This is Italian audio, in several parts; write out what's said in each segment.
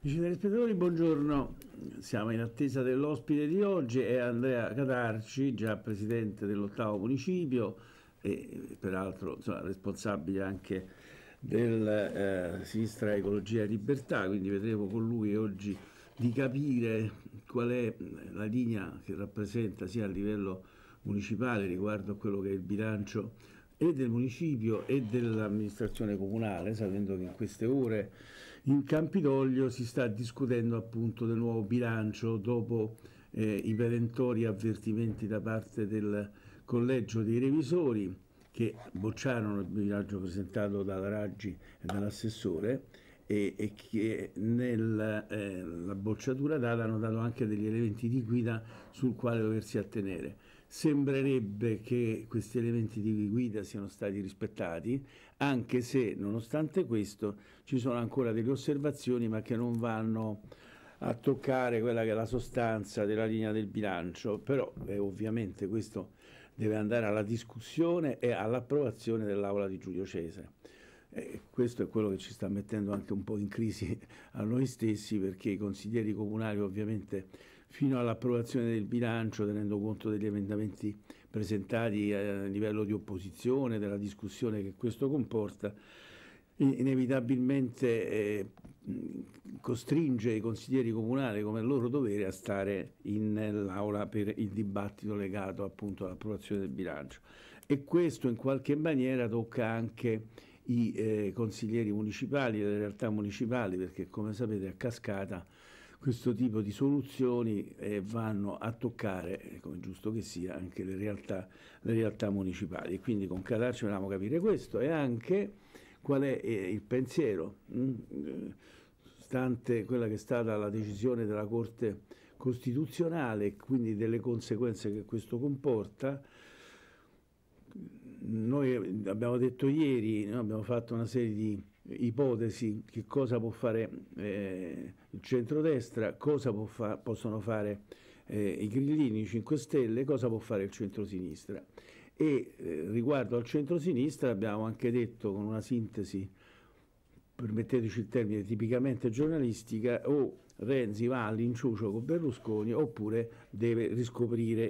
Amici telespettatori, buongiorno. Siamo in attesa dell'ospite di oggi, è Andrea Catarci, già presidente dell'ottavo municipio e peraltro responsabile anche del Sinistra Ecologia e Libertà, quindi vedremo con lui oggi di capire qual è la linea che rappresenta sia a livello municipale riguardo a quello che è il bilancio e del municipio e dell'amministrazione comunale, sapendo che in queste ore in Campidoglio si sta discutendo appunto del nuovo bilancio dopo i perentori avvertimenti da parte del collegio dei revisori che bocciarono il bilancio presentato dalla Raggi e dall'assessore e che nella bocciatura data hanno dato anche degli elementi di guida sul quale doversi attenere. Sembrerebbe che questi elementi di guida siano stati rispettati, anche se nonostante questo ci sono ancora delle osservazioni, ma che non vanno a toccare quella che è la sostanza della linea del bilancio, però ovviamente questo deve andare alla discussione e all'approvazione dell'Aula di Giulio Cesare. Questo è quello che ci sta mettendo anche un po' in crisi a noi stessi, perché i consiglieri comunali ovviamente fino all'approvazione del bilancio, tenendo conto degli emendamenti presentati a livello di opposizione, della discussione che questo comporta, inevitabilmente costringe i consiglieri comunali, come è loro dovere, a stare nell'aula per il dibattito legato appunto all'approvazione del bilancio. E questo in qualche maniera tocca anche i consiglieri municipali, le realtà municipali, perché come sapete a cascata questo tipo di soluzioni vanno a toccare, come giusto che sia, anche le realtà municipali. E quindi con Catarci vogliamo capire questo e anche qual è il pensiero, stante quella che è stata la decisione della Corte Costituzionale e quindi delle conseguenze che questo comporta. Noi abbiamo detto ieri, noi abbiamo fatto una serie di ipotesi che cosa può fare il centrodestra, cosa possono fare i grillini, i 5 Stelle, cosa può fare il centrosinistra. E riguardo al centrosinistra abbiamo anche detto con una sintesi, permetteteci il termine, tipicamente giornalistica: o Renzi va all'inciucio con Berlusconi oppure deve riscoprire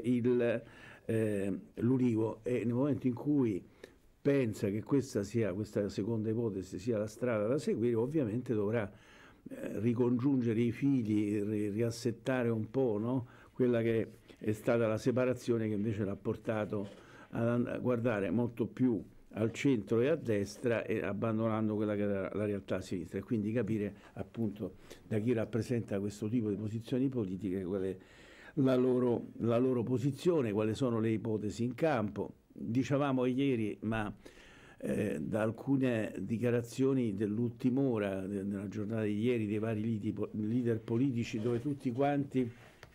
l'Ulivo, e nel momento in cui pensa che questa seconda ipotesi sia la strada da seguire, ovviamente dovrà ricongiungere i fili, riassettare un po', no? Quella che è stata la separazione che invece l'ha portato a guardare molto più al centro e a destra, e abbandonando quella che era la realtà a sinistra, e quindi capire appunto da chi rappresenta questo tipo di posizioni politiche qual è la loro posizione, quali sono le ipotesi in campo. Dicevamo ieri, ma da alcune dichiarazioni dell'ultima ora, nella giornata di ieri, dei vari leader politici, dove tutti quanti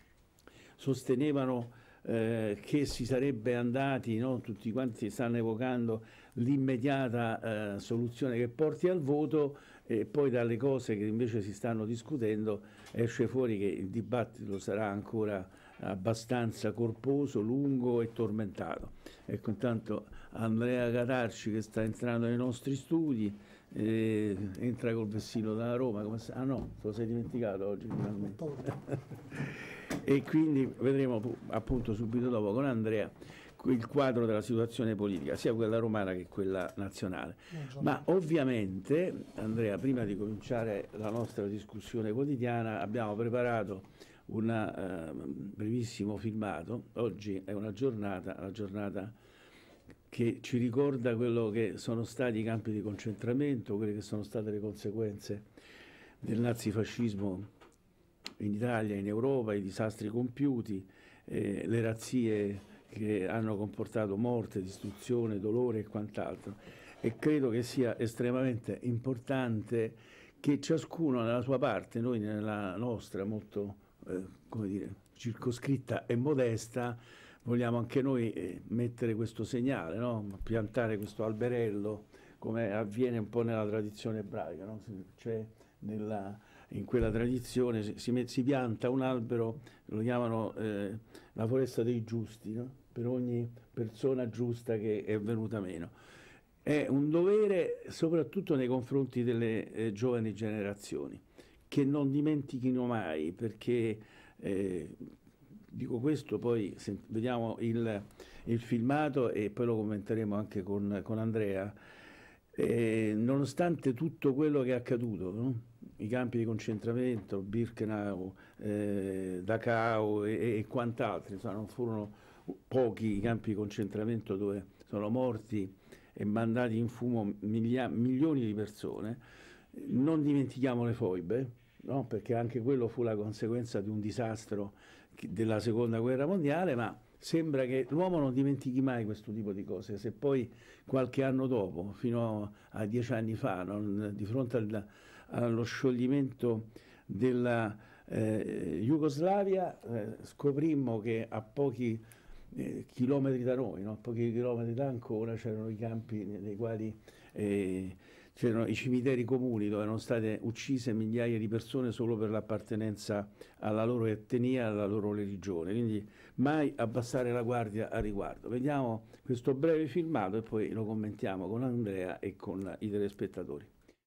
sostenevano che si sarebbe andati, no? Tutti quanti stanno evocando l'immediata soluzione che porti al voto, e poi dalle cose che invece si stanno discutendo esce fuori che il dibattito sarà ancora abbastanza corposo, lungo e tormentato. Ecco, intanto Andrea Catarci, che sta entrando nei nostri studi, entra col vestito da Roma, ah no, te lo sei dimenticato oggi finalmente. E quindi vedremo appunto subito dopo con Andrea il quadro della situazione politica, sia quella romana che quella nazionale. Ma ovviamente, Andrea, prima di cominciare la nostra discussione quotidiana, abbiamo preparato un brevissimo filmato. Oggi è la giornata che ci ricorda quello che sono stati i campi di concentramento, quelle che sono state le conseguenze del nazifascismo in Italia, in Europa, i disastri compiuti, le razzie che hanno comportato morte, distruzione, dolore e quant'altro. E credo che sia estremamente importante che ciascuno nella sua parte, noi nella nostra molto come dire, circoscritta e modesta, vogliamo anche noi mettere questo segnale, no? Piantare questo alberello, come avviene un po' nella tradizione ebraica, no? Cioè in quella tradizione si pianta un albero, lo chiamano la foresta dei giusti, no? Per ogni persona giusta che è venuta meno. È un dovere soprattutto nei confronti delle giovani generazioni, che non dimentichino mai, perché dico questo, poi vediamo il filmato e poi lo commenteremo anche con Andrea. Nonostante tutto quello che è accaduto, no? I campi di concentramento, Birkenau, Dachau e quant'altro, insomma, non furono pochi i campi di concentramento dove sono morti e mandati in fumo milioni di persone. Non dimentichiamo le foibe, no? Perché anche quello fu la conseguenza di un disastro della seconda guerra mondiale, ma sembra che l'uomo non dimentichi mai questo tipo di cose. Se poi qualche anno dopo, fino a 10 anni fa, di fronte allo scioglimento della Jugoslavia, scoprimmo che a pochi chilometri da noi, no? A pochi chilometri da Ancona, c'erano i campi nei quali c'erano i cimiteri comuni dove erano state uccise migliaia di persone solo per l'appartenenza alla loro etnia, alla loro religione. Quindi mai abbassare la guardia a riguardo. Vediamo questo breve filmato e poi lo commentiamo con Andrea e con i telespettatori.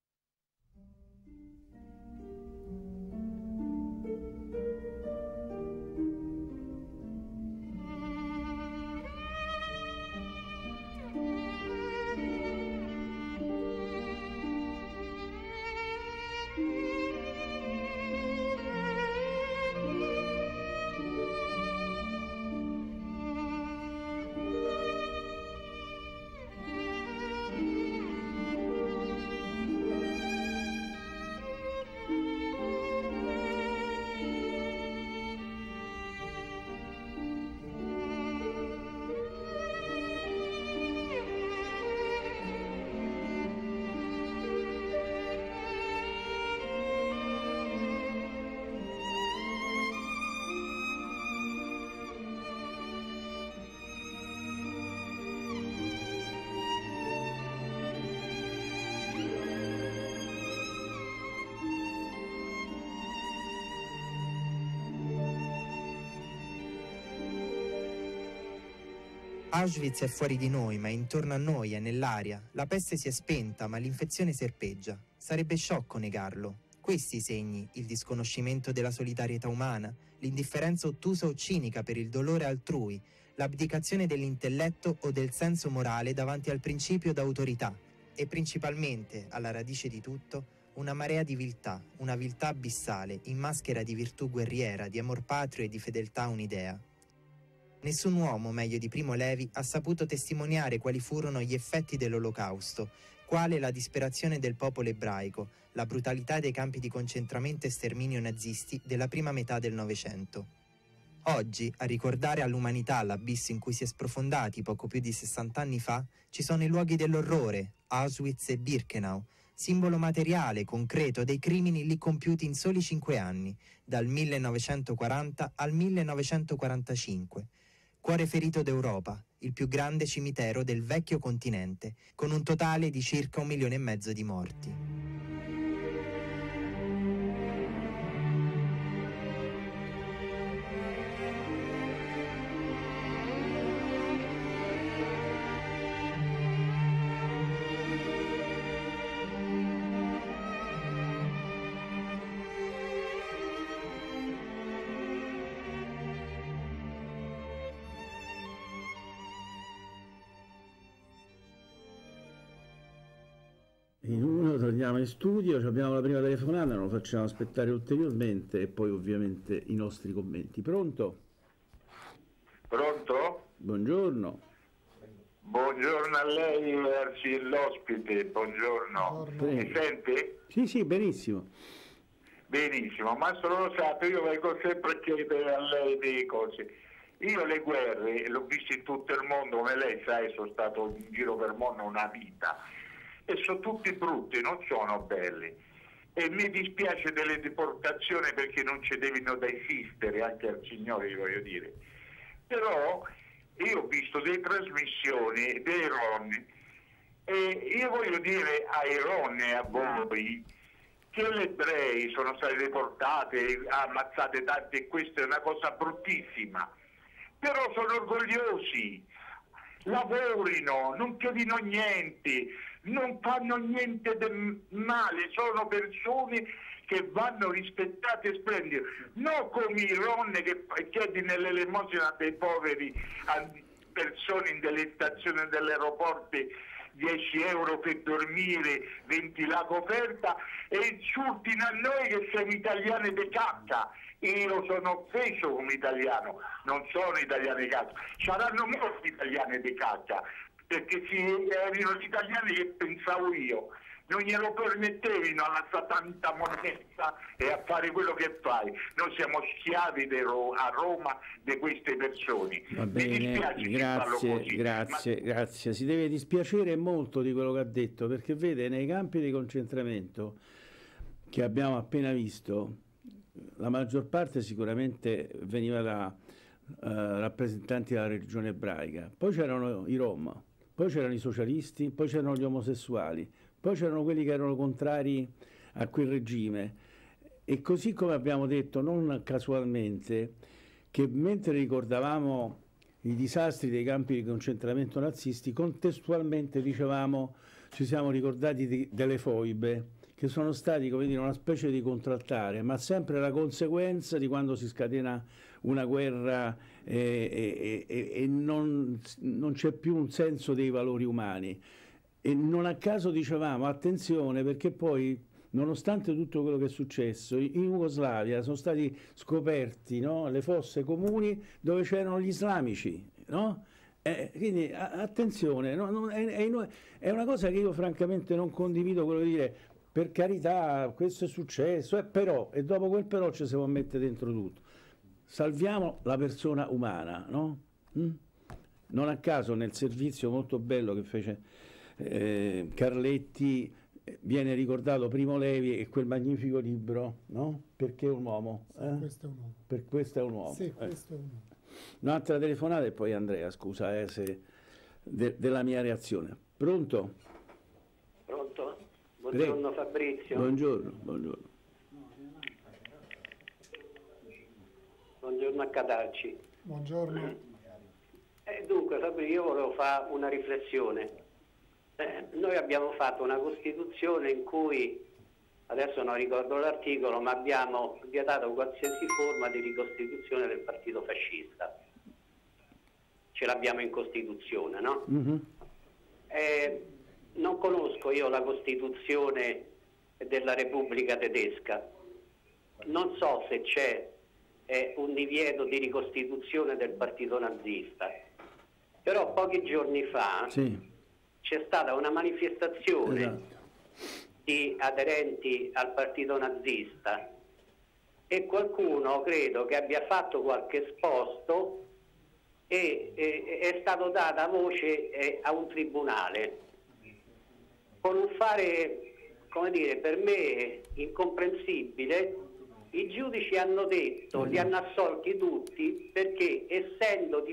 Auschwitz è fuori di noi, ma intorno a noi, è nell'aria. La peste si è spenta, ma l'infezione serpeggia. Sarebbe sciocco negarlo. Questi i segni, il disconoscimento della solidarietà umana, l'indifferenza ottusa o cinica per il dolore altrui, l'abdicazione dell'intelletto o del senso morale davanti al principio d'autorità e principalmente, alla radice di tutto, una marea di viltà, una viltà abissale, in maschera di virtù guerriera, di amor patrio e di fedeltà a un'idea. Nessun uomo meglio di Primo Levi ha saputo testimoniare quali furono gli effetti dell'Olocausto, quale la disperazione del popolo ebraico, la brutalità dei campi di concentramento e sterminio nazisti della prima metà del Novecento. Oggi, a ricordare all'umanità l'abisso in cui si è sprofondati poco più di 60 anni fa, ci sono i luoghi dell'orrore, Auschwitz e Birkenau, simbolo materiale, concreto dei crimini lì compiuti in soli 5 anni, dal 1940 al 1945. Cuore ferito d'Europa, il più grande cimitero del vecchio continente, con un totale di circa 1,5 milioni di morti. Torniamo in studio, abbiamo la prima telefonata, non lo facciamo aspettare ulteriormente e poi ovviamente i nostri commenti. Pronto? Pronto? Buongiorno. Buongiorno a lei, versi l'ospite, buongiorno. Mi sente? Sì, sì, benissimo. Benissimo, ma solo lo sapete, io vengo sempre a chiedere a lei delle cose. Io le guerre le ho viste in tutto il mondo, come lei sa, sono stato in giro per il mondo una vita. E sono tutti brutti, non sono belli. E mi dispiace delle deportazioni perché non ci devono da esistere, anche al Signore, voglio dire. Però io ho visto delle trasmissioni dei Ron e io voglio dire ai Ron e a voi che gli ebrei sono stati deportati, ammazzate tanti e questa è una cosa bruttissima. Però sono orgogliosi, lavorino, non chiedino niente, non fanno niente di male, sono persone che vanno rispettate e splendide, non come i Ron che chiedi nell'elemosina dei poveri a persone in delle stazioni dell'aeroporto 10 euro per dormire, 20 la coperta, e insultino a noi che siamo italiani di cacca. Io sono offeso come italiano, non sono italiano di cacca. Saranno molti italiani di cacca, perché erano gli italiani che pensavo io. Non glielo permettevano alla tanta monnezza e a fare quello che fai. Noi siamo schiavi a Roma di queste persone. Va bene, grazie. Si deve dispiacere molto di quello che ha detto, perché vede, nei campi di concentramento che abbiamo appena visto, la maggior parte sicuramente veniva da rappresentanti della religione ebraica, poi c'erano i Rom, poi c'erano i socialisti, poi c'erano gli omosessuali, poi c'erano quelli che erano contrari a quel regime. E così come abbiamo detto, non casualmente, che mentre ricordavamo i disastri dei campi di concentramento nazisti, contestualmente dicevamo, ci siamo ricordati delle foibe, che sono stati, come dire, una specie di contraltare, ma sempre la conseguenza di quando si scatena una guerra e non c'è più un senso dei valori umani. E non a caso dicevamo attenzione, perché poi, nonostante tutto quello che è successo, in Jugoslavia sono stati scoperti, no, le fosse comuni dove c'erano gli islamici, no? Quindi attenzione, no, è una cosa che io francamente non condivido, quello di dire per carità questo è successo, però, e dopo quel però ci si può mettere dentro tutto. Salviamo la persona umana, no? Non a caso nel servizio molto bello che fece Carletti viene ricordato Primo Levi e quel magnifico libro, no? Perché un uomo? Questo è un uomo. Questo è un uomo. Sì, questo è un uomo. Un'altra telefonata e poi Andrea, scusa della mia reazione. Pronto? Pronto? Buongiorno Fabrizio. Buongiorno. Buongiorno a Catarci. Buongiorno. Dunque Fabrizio, io volevo fare una riflessione. Noi abbiamo fatto una Costituzione in cui, adesso non ricordo l'articolo, ma abbiamo vietato qualsiasi forma di ricostituzione del partito fascista. Ce l'abbiamo in Costituzione, no? Mm-hmm. Non conosco io la Costituzione della Repubblica Tedesca. Non so se c'è un divieto di ricostituzione del partito nazista. Però pochi giorni fa c'è stata una manifestazione di aderenti al partito nazista e qualcuno credo che abbia fatto qualche esposto e è stato data voce a un tribunale con un fare, come dire, per me incomprensibile. I giudici hanno detto, li hanno assolti tutti perché essendo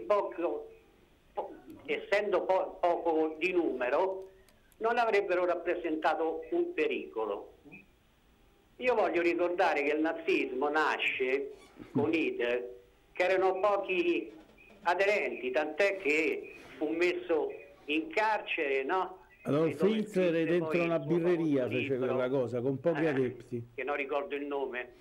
poco di numero non avrebbero rappresentato un pericolo. Io voglio ricordare che il nazismo nasce con Hitler, che erano pochi aderenti, tant'è che fu messo in carcere, no? Adolf Hitler dentro una birreria fece quella cosa con pochi adepti, che non ricordo il nome.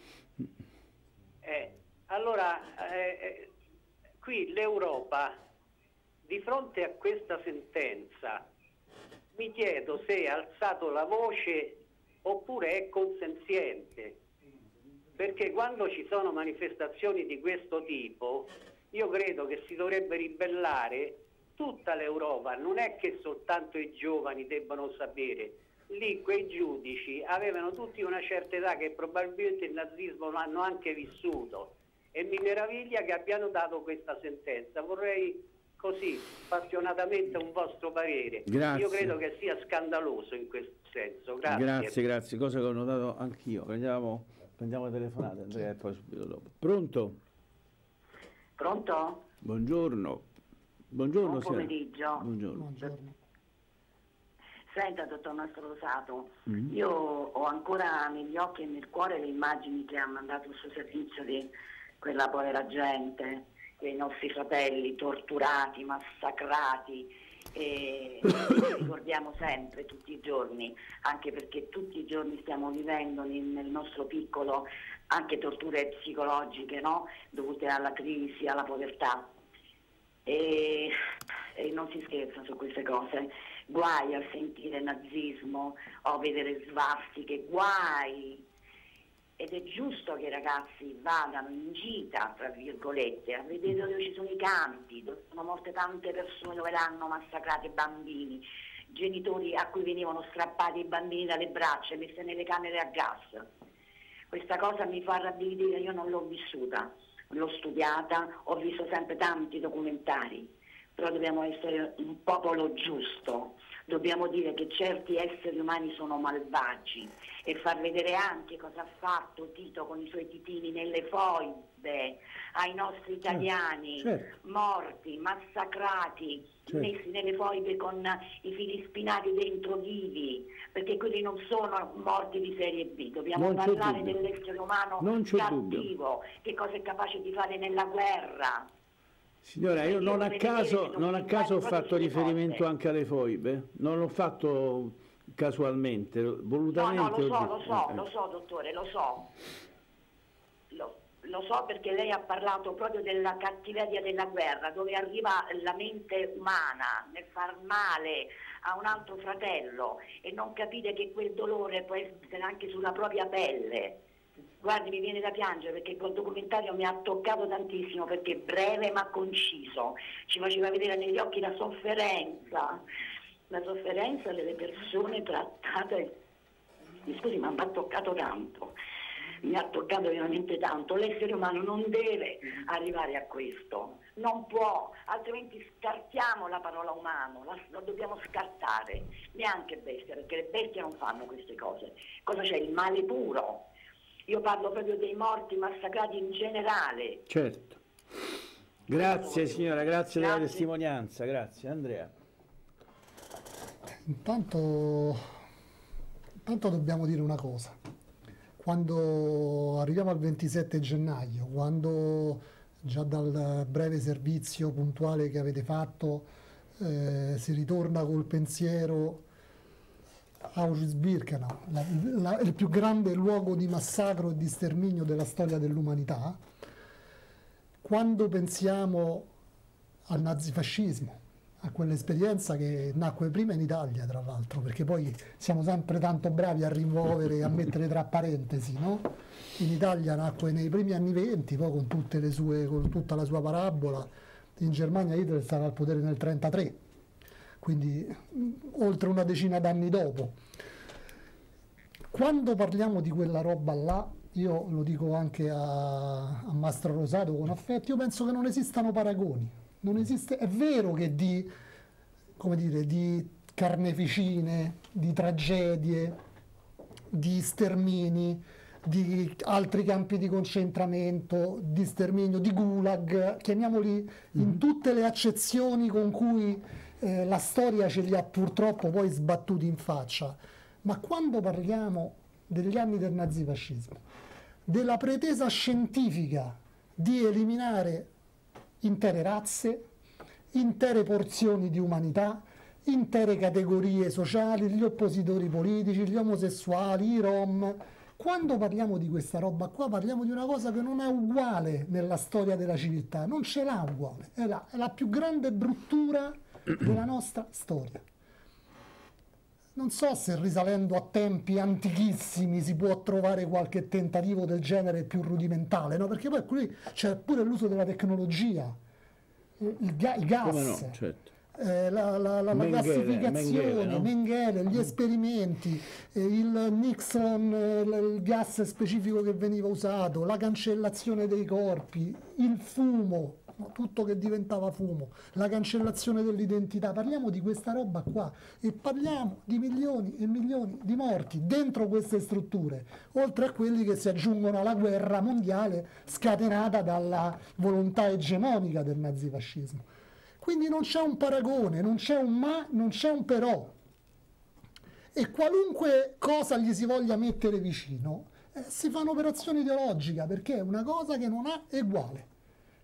Allora qui l'Europa, di fronte a questa sentenza, mi chiedo se ha alzato la voce oppure è consenziente, perché quando ci sono manifestazioni di questo tipo io credo che si dovrebbe ribellare tutta l'Europa, non è che soltanto i giovani debbano sapere. Lì quei giudici avevano tutti una certa età che probabilmente il nazismo lo hanno anche vissuto e mi meraviglia che abbiano dato questa sentenza. Vorrei così appassionatamente un vostro parere. Grazie. Io credo che sia scandaloso in questo senso. Grazie, cosa che ho notato anch'io. Prendiamo le telefonate, Andrea, e poi subito dopo. Pronto? Buongiorno. Buon pomeriggio. Buongiorno. Senta, dottor Mastrosato, io ho ancora negli occhi e nel cuore le immagini che ha mandato il suo servizio di quella povera gente quei nostri fratelli torturati, massacrati, e ricordiamo sempre tutti i giorni, anche perché tutti i giorni stiamo vivendo nel nostro piccolo anche torture psicologiche, no? Dovute alla crisi, alla povertà, e non si scherza su queste cose. Guai a sentire nazismo o a vedere svastiche, guai. Ed è giusto che i ragazzi vadano in gita, tra virgolette, a vedere dove ci sono i campi, dove sono morte tante persone, dove l'hanno massacrati bambini, genitori a cui venivano strappati i bambini dalle braccia e messi nelle camere a gas. Questa cosa mi fa rabbrividire, io non l'ho vissuta, l'ho studiata, ho visto sempre tanti documentari, però dobbiamo essere un popolo giusto, dobbiamo dire che certi esseri umani sono malvagi e far vedere anche cosa ha fatto Tito con i suoi titini nelle foibe ai nostri italiani, morti, massacrati, messi nelle foibe con i fili spinati dentro vivi, perché quelli non sono morti di serie B, dobbiamo parlare dell'essere umano cattivo, che cosa è capace di fare nella guerra. Signora, io non a caso ho fatto riferimento anche alle foibe, non l'ho fatto casualmente, volutamente. No, lo so, dottore, lo so. Lo so perché lei ha parlato proprio della cattiveria della guerra, dove arriva la mente umana nel far male a un altro fratello e non capire che quel dolore può essere anche sulla propria pelle. Guardi, mi viene da piangere perché quel documentario mi ha toccato tantissimo, perché breve ma conciso, ci faceva vedere negli occhi la sofferenza delle persone trattate. Scusi, ma mi ha toccato tanto, mi ha toccato veramente tanto. L'essere umano non deve arrivare a questo, non può, altrimenti scartiamo la parola umano, la dobbiamo scartare, neanche bestia, perché le bestie non fanno queste cose. Cosa c'è? Il male puro. Io parlo proprio dei morti massacrati in generale. Certo. Grazie signora, grazie della testimonianza, grazie. Andrea. Intanto dobbiamo dire una cosa. Quando arriviamo al 27 gennaio, quando già dal breve servizio puntuale che avete fatto si ritorna col pensiero Auschwitz-Birkenau, il più grande luogo di massacro e di sterminio della storia dell'umanità, quando pensiamo al nazifascismo, a quell'esperienza che nacque prima in Italia, tra l'altro, perché poi siamo sempre tanto bravi a rimuovere e a mettere tra parentesi, no? In Italia nacque nei primi anni 20, poi con tutta la sua parabola. In Germania Hitler stava al potere nel 1933, quindi oltre una decina d'anni dopo. Quando parliamo di quella roba là, io lo dico anche a Mastro Rosato con affetto, io penso che non esistano paragoni. Non esiste, è vero che di carneficine, di tragedie, di stermini, di altri campi di concentramento, di sterminio, di gulag, chiamiamoli in tutte le accezioni con cui la storia ce li ha purtroppo poi sbattuti in faccia. Ma quando parliamo degli anni del nazifascismo, della pretesa scientifica di eliminare intere razze, intere porzioni di umanità, intere categorie sociali, gli oppositori politici, gli omosessuali, i rom. Quando parliamo di questa roba qua parliamo di una cosa che non è uguale nella storia della civiltà, non ce l'ha uguale, è la più grande bruttura della nostra storia. Non so se risalendo a tempi antichissimi si può trovare qualche tentativo del genere più rudimentale, no? Perché poi qui c'è pure l'uso della tecnologia, i gas, no, certo. La gassificazione, Mengele, gli esperimenti, il Nixon, il gas specifico che veniva usato, la cancellazione dei corpi, il fumo, tutto che diventava fumo, la cancellazione dell'identità. Parliamo di questa roba qua e parliamo di milioni e milioni di morti dentro queste strutture, oltre a quelli che si aggiungono alla guerra mondiale scatenata dalla volontà egemonica del nazifascismo. Quindi non c'è un paragone, non c'è un ma, non c'è un però. E qualunque cosa gli si voglia mettere vicino, si fa un'operazione ideologica, perché è una cosa che non ha eguale.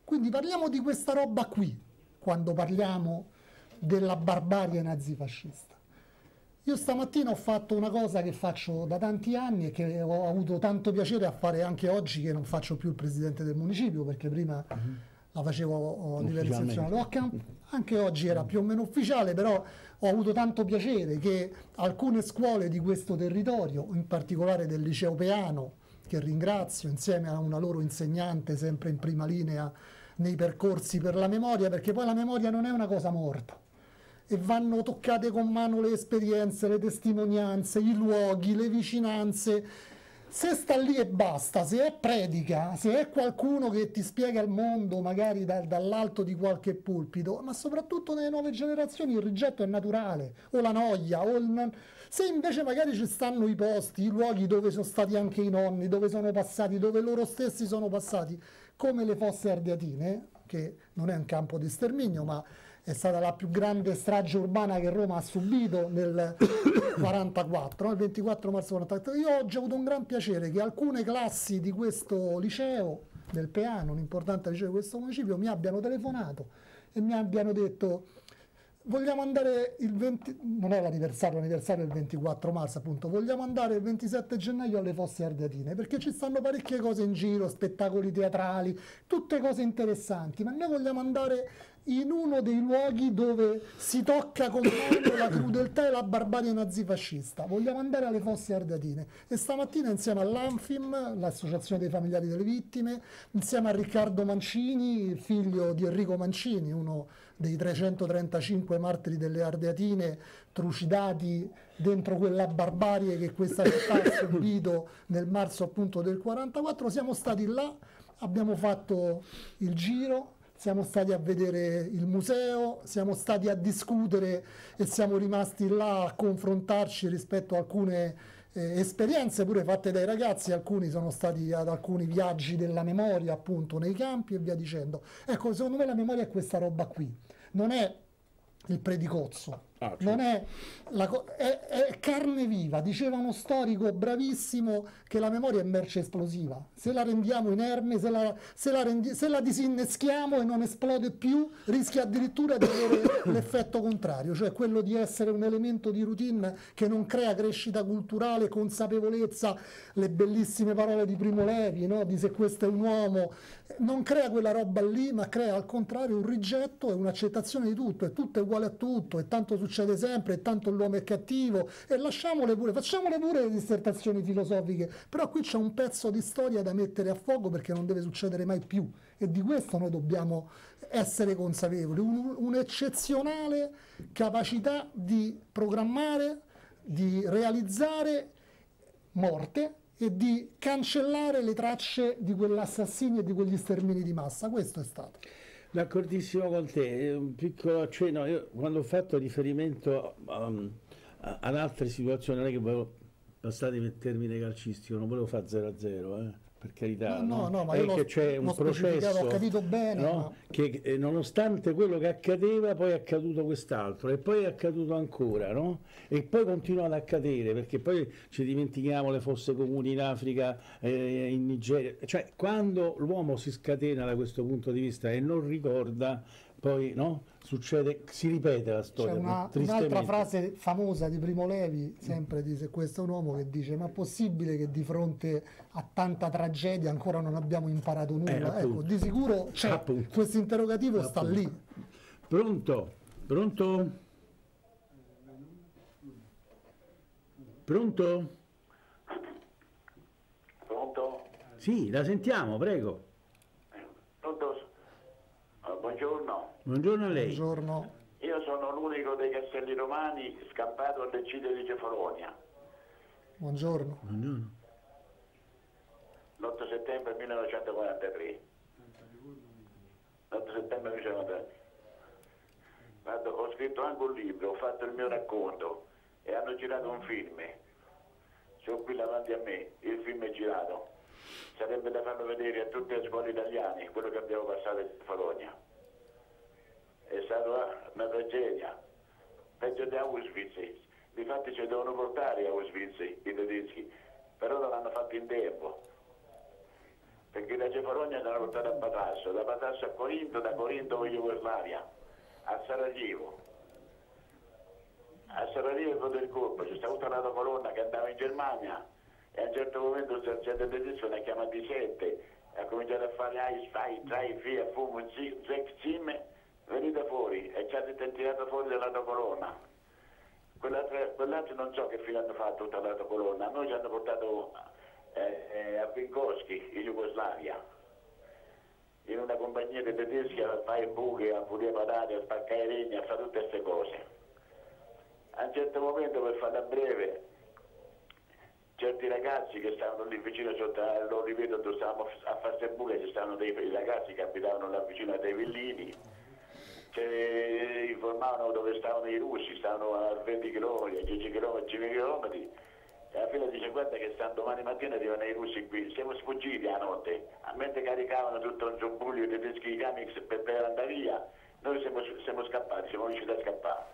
Quindi parliamo di questa roba qui, quando parliamo della barbarie nazifascista. Io stamattina ho fatto una cosa che faccio da tanti anni e che ho avuto tanto piacere a fare anche oggi, che non faccio più il presidente del municipio, perché prima la facevo a livello istituzionale. Anche oggi era più o meno ufficiale, però ho avuto tanto piacere che alcune scuole di questo territorio, in particolare del liceo Peano, che ringrazio, insieme a una loro insegnante sempre in prima linea nei percorsi per la memoria, perché poi la memoria non è una cosa morta, e vanno toccate con mano le esperienze, le testimonianze, i luoghi, le vicinanze. Se sta lì e basta, se è predica, se è qualcuno che ti spiega il mondo magari dall'alto di qualche pulpito, ma soprattutto nelle nuove generazioni il rigetto è naturale, o la noia, se invece magari ci stanno i posti, i luoghi dove sono stati anche i nonni, dove sono passati, dove loro stessi sono passati, come le Fosse Ardeatine, che non è un campo di sterminio, ma è stata la più grande strage urbana che Roma ha subito nel 44, il 24 marzo 44. Io oggi ho avuto un gran piacere che alcune classi di questo liceo, del Peano, un importante liceo di questo municipio, mi abbiano telefonato e mi abbiano detto: vogliamo andare il 20, non è l'anniversario è il 24 marzo appunto, vogliamo andare il 27 gennaio alle Fosse Ardeatine, perché ci stanno parecchie cose in giro, spettacoli teatrali, tutte cose interessanti, ma noi vogliamo andare in uno dei luoghi dove si tocca con mano la crudeltà e la barbarie nazifascista. Vogliamo andare alle Fosse Ardeatine. E stamattina, insieme all'ANFIM, l'associazione dei familiari delle vittime, insieme a Riccardo Mancini, figlio di Enrico Mancini, uno dei 335 martiri delle Ardeatine trucidati dentro quella barbarie che questa città ha subito nel marzo appunto del 44, siamo stati là, abbiamo fatto il giro, siamo stati a vedere il museo, siamo stati a discutere e siamo rimasti là a confrontarci rispetto a alcune esperienze pure fatte dai ragazzi. Alcuni sono stati ad alcuni viaggi della memoria appunto nei campi e via dicendo. Ecco, secondo me la memoria è questa roba qui, non è il predicozzo, non è, è carne viva. Diceva uno storico bravissimo che la memoria è merce esplosiva, se la rendiamo inerme, se la disinneschiamo e non esplode più, rischia addirittura di avere l'effetto contrario, cioè quello di essere un elemento di routine che non crea crescita culturale, consapevolezza, le bellissime parole di Primo Levi, no? Di se questo è un uomo, non crea quella roba lì, ma crea al contrario un rigetto e un'accettazione di tutto, e tutto è uguale a tutto, e tanto succede sempre, e tanto l'uomo è cattivo, e lasciamole pure, facciamole pure le dissertazioni filosofiche, però qui c'è un pezzo di storia da mettere a fuoco perché non deve succedere mai più, e di questo noi dobbiamo essere consapevoli, un'eccezionale capacità di programmare, di realizzare morte e di cancellare le tracce di quell'assassinio e di quegli stermini di massa. Questo è stato. D'accordissimo con te, un piccolo accenno. Io quando ho fatto riferimento ad altre situazioni, non è che volevo, passatemi il termine calcistico, non volevo fare 0-0, per carità, no, ma è io che c'è un processo, ho capito bene, no? ma... che nonostante quello che accadeva poi è accaduto quest'altro e poi è accaduto ancora, no? E poi continua ad accadere, perché poi ci dimentichiamo le fosse comuni in Africa, in Nigeria, cioè quando l'uomo si scatena da questo punto di vista e non ricorda, poi no? Succede, si ripete la storia. C'è un'altra frase famosa di Primo Levi, sempre di Se questo è un uomo, che dice: ma è possibile che di fronte a tanta tragedia ancora non abbiamo imparato nulla? Ecco, di sicuro c'è, questo interrogativo sta lì. Pronto? Pronto? Pronto? Pronto? Sì, la sentiamo, prego. Pronto? Buongiorno. Buongiorno a lei. Buongiorno. Io sono l'unico dei Castelli Romani scappato all'eccidio di Cefalonia. Buongiorno. Buongiorno. L'8 settembre 1943. L'8 settembre 1943. Guarda, ho scritto anche un libro, ho fatto il mio racconto e hanno girato un film. Sono qui davanti a me, il film è girato. Sarebbe da farlo vedere a tutte le scuole italiane, quello che abbiamo passato in Cefalonia. È stata una tragedia, peggio di Auschwitz. Difatti ci devono portare a Auschwitz i tedeschi, però non l'hanno fatto in tempo. perché da Cefalonia l'hanno portato a Patasso, da Patasso a Corinto, da Corinto a Jugoslavia, a Sarajevo. A Sarajevo è stato il colpo, c'è stata un'autocolonna che andava in Germania e a un certo momento il sergente tedesco ne ha chiamati 7, ha cominciato a fare Eis, Fai, Trai, Fia, Fumo, Zec, Zim, venite fuori e ci ha tirato fuori dall'autocolonna. Quell'altro non so che fine hanno fatto tutta l'autocolonna, a noi ci hanno portato a Vinkovsky in Jugoslavia, in una compagnia di tedeschi a fare buche, a pulire patate, a spaccare legna, a fare tutte queste cose. A un certo momento, per farla breve, certi ragazzi che stavano lì vicino sotto all'oliveto dove stavamo a fare queste buche, ci stavano dei ragazzi che abitavano là vicino a dei villini, informavano dove stavano i russi, stavano a 20 km, a 10 km, 5 km, e alla fine dice guarda che domani mattina arrivano i russi qui, siamo sfuggiti a notte, mentre caricavano tutto un zombuglio di tedeschi di Camix per andare via, noi siamo scappati, siamo riusciti a scappare.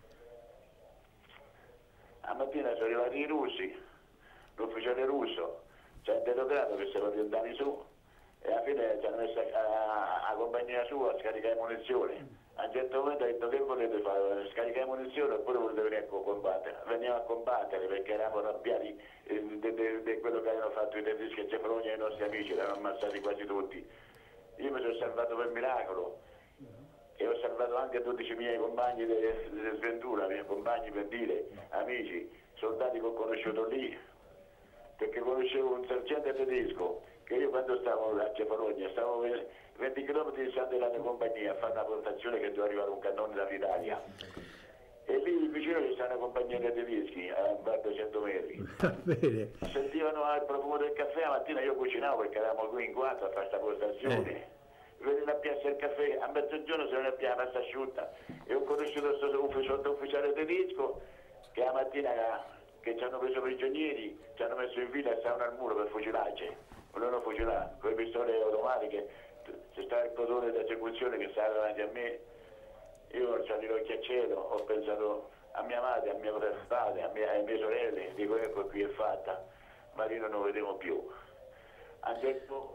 A mattina sono arrivati i russi, l'ufficiale russo ci ha interrogato che siamo rientrati su e alla fine ci hanno messo a compagnia sua a scaricare munizioni. A un certo momento ha detto che volete fare, scaricare munizioni oppure volete venire a combattere? Veniamo a combattere perché eravamo arrabbiati di quello che avevano fatto i tedeschi a Cefalonia e i nostri amici, li hanno ammazzati quasi tutti. Io mi sono salvato per miracolo e ho salvato anche 12 miei compagni di sventura, miei compagni per dire, amici, soldati che ho conosciuto lì, perché conoscevo un sergente tedesco che io quando stavo a Cefalonia stavo 20 km di della mia compagnia a fare una portazione che doveva arrivare un cannone dall'Italia e lì vicino ci sta una compagnia di tedeschi a 200 metri. Bene. Sentivano il profumo del caffè, la mattina io cucinavo perché eravamo qui in quattro a fare questa postazione. Venivano a piazza il caffè, a mezzogiorno si veniva a piazza la pasta asciutta e ho conosciuto questo sottufficiale tedesco che la mattina che ci hanno preso prigionieri, ci hanno messo in fila e stavano al muro per fucilarci, volevano fucilare con le pistole automatiche, c'è stato il plotone d'esecuzione che stava davanti a me, io ho alzato gli occhi a cielo, ho pensato a mia madre, a mio padre, alle mie sorelle, dico ecco qui è fatta, Marino non lo vedremo più. Ha detto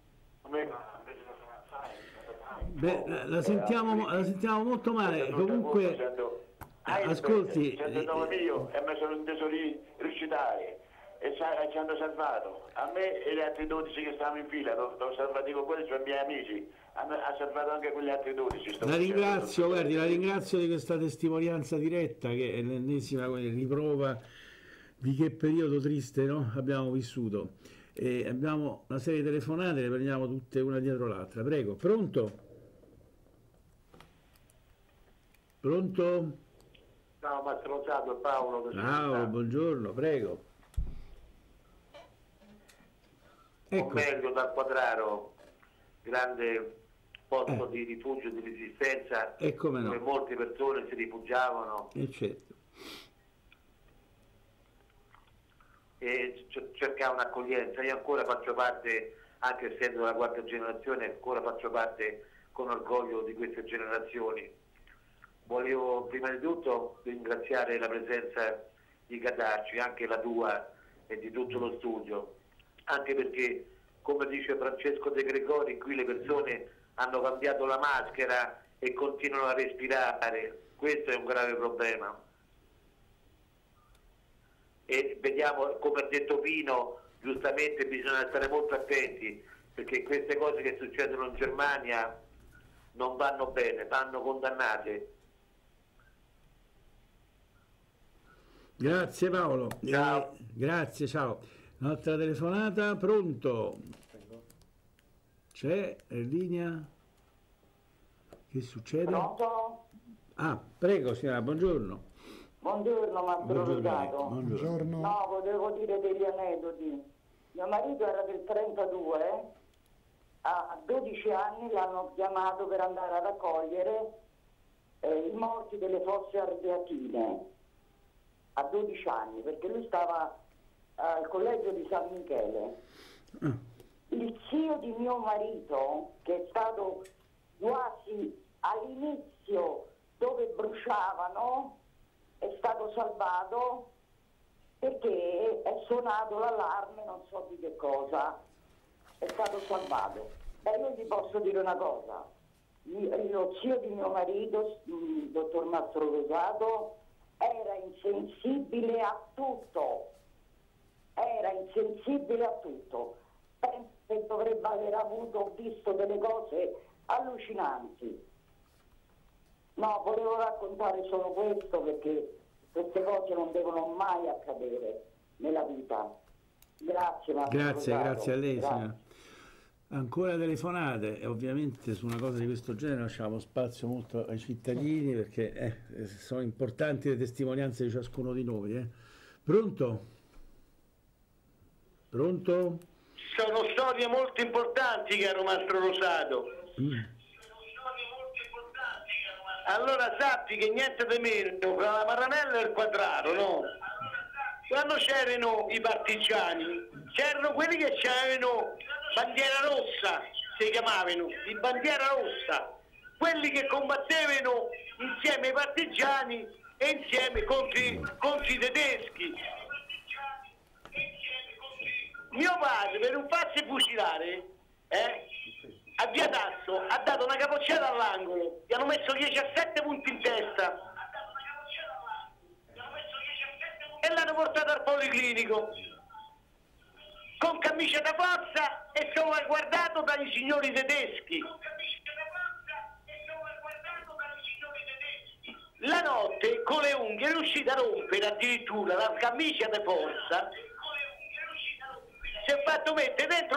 beh, la sentiamo molto male, comunque ascolti, io e mi sono inteso riuscitare e ci hanno salvato a me e gli altri 12 che stavano in fila, l'ho salvato con quelli, sono miei amici, ha salvato anche quegli altri 12. La ringrazio di questa testimonianza diretta che è l'ennesima riprova di che periodo triste, no? Abbiamo vissuto. E abbiamo una serie di telefonate, le prendiamo tutte una dietro l'altra. Prego, pronto? Pronto? Ciao Mastro Sato, Paolo. Ciao, buongiorno, prego. Ecco. Meglio da Quadraro, grande posto di rifugio, di resistenza, dove molte persone si rifugiavano. Certo. E cercavano accoglienza. Io ancora faccio parte, anche essendo la quarta generazione, ancora faccio parte con orgoglio di queste generazioni. Volevo prima di tutto ringraziare la presenza di Catarci, anche la tua e di tutto lo studio, anche perché, come dice Francesco De Gregori, qui le persone hanno cambiato la maschera e continuano a respirare. Questo è un grave problema. E vediamo, come ha detto Pino, giustamente bisogna stare molto attenti, perché queste cose che succedono in Germania non vanno bene, vanno condannate. Grazie Paolo. Ciao. Grazie, ciao. Un'altra telefonata, pronto? C'è in linea? Che succede? Pronto? Ah, prego signora, buongiorno. Buongiorno Mastro Rosato. Buongiorno. No, volevo dire degli aneddoti. Mio marito era del 32, a 12 anni l'hanno chiamato per andare a raccogliere i morti delle fosse ardeatine, a 12 anni, perché lui stava al collegio di San Michele. Il zio di mio marito, che è stato quasi all'inizio dove bruciavano, è stato salvato perché è suonato l'allarme non so di che cosa è stato salvato. Io gli posso dire una cosa, lo zio di mio marito, il dottor Mastro Rosato, era insensibile a tutto, penso che dovrebbe aver avuto, visto delle cose allucinanti. No, volevo raccontare solo questo perché queste cose non devono mai accadere nella vita. Grazie Mastro Rosato. Grazie a lei, signora. Ancora telefonate, e ovviamente su una cosa di questo genere lasciamo spazio molto ai cittadini perché sono importanti le testimonianze di ciascuno di noi. Pronto? Pronto? Sono storie molto importanti, caro Mastro Rosato. Allora sappi che niente di meno fra la Maranella e il Quadraro, no? Quando c'erano i partigiani, c'erano quelli che c'erano bandiera rossa, si chiamavano, di bandiera rossa, quelli che combattevano insieme ai partigiani e insieme contro i tedeschi. Mio padre, per non farsi fucilare, a Via Tasso ha dato una capocciata all'angolo, gli hanno messo 17 punti in testa e l'hanno portato al policlinico con camicia da forza e salvaguardato dai signori tedeschi. La notte con le unghie è riuscita a rompere addirittura la camicia da forza, si è fatto mettere dentro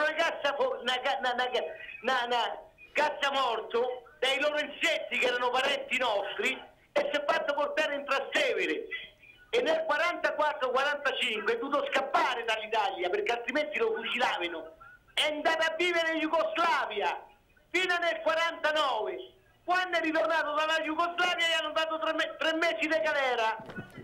una cassa morto dai Lorenzetti che erano parenti nostri e si è fatto portare in Trastevere. E nel 44-45 è dovuto scappare dall'Italia perché altrimenti lo fucilavano. È andato a vivere in Jugoslavia fino nel 49. Quando è ritornato dalla Jugoslavia gli hanno dato 3 mesi di galera.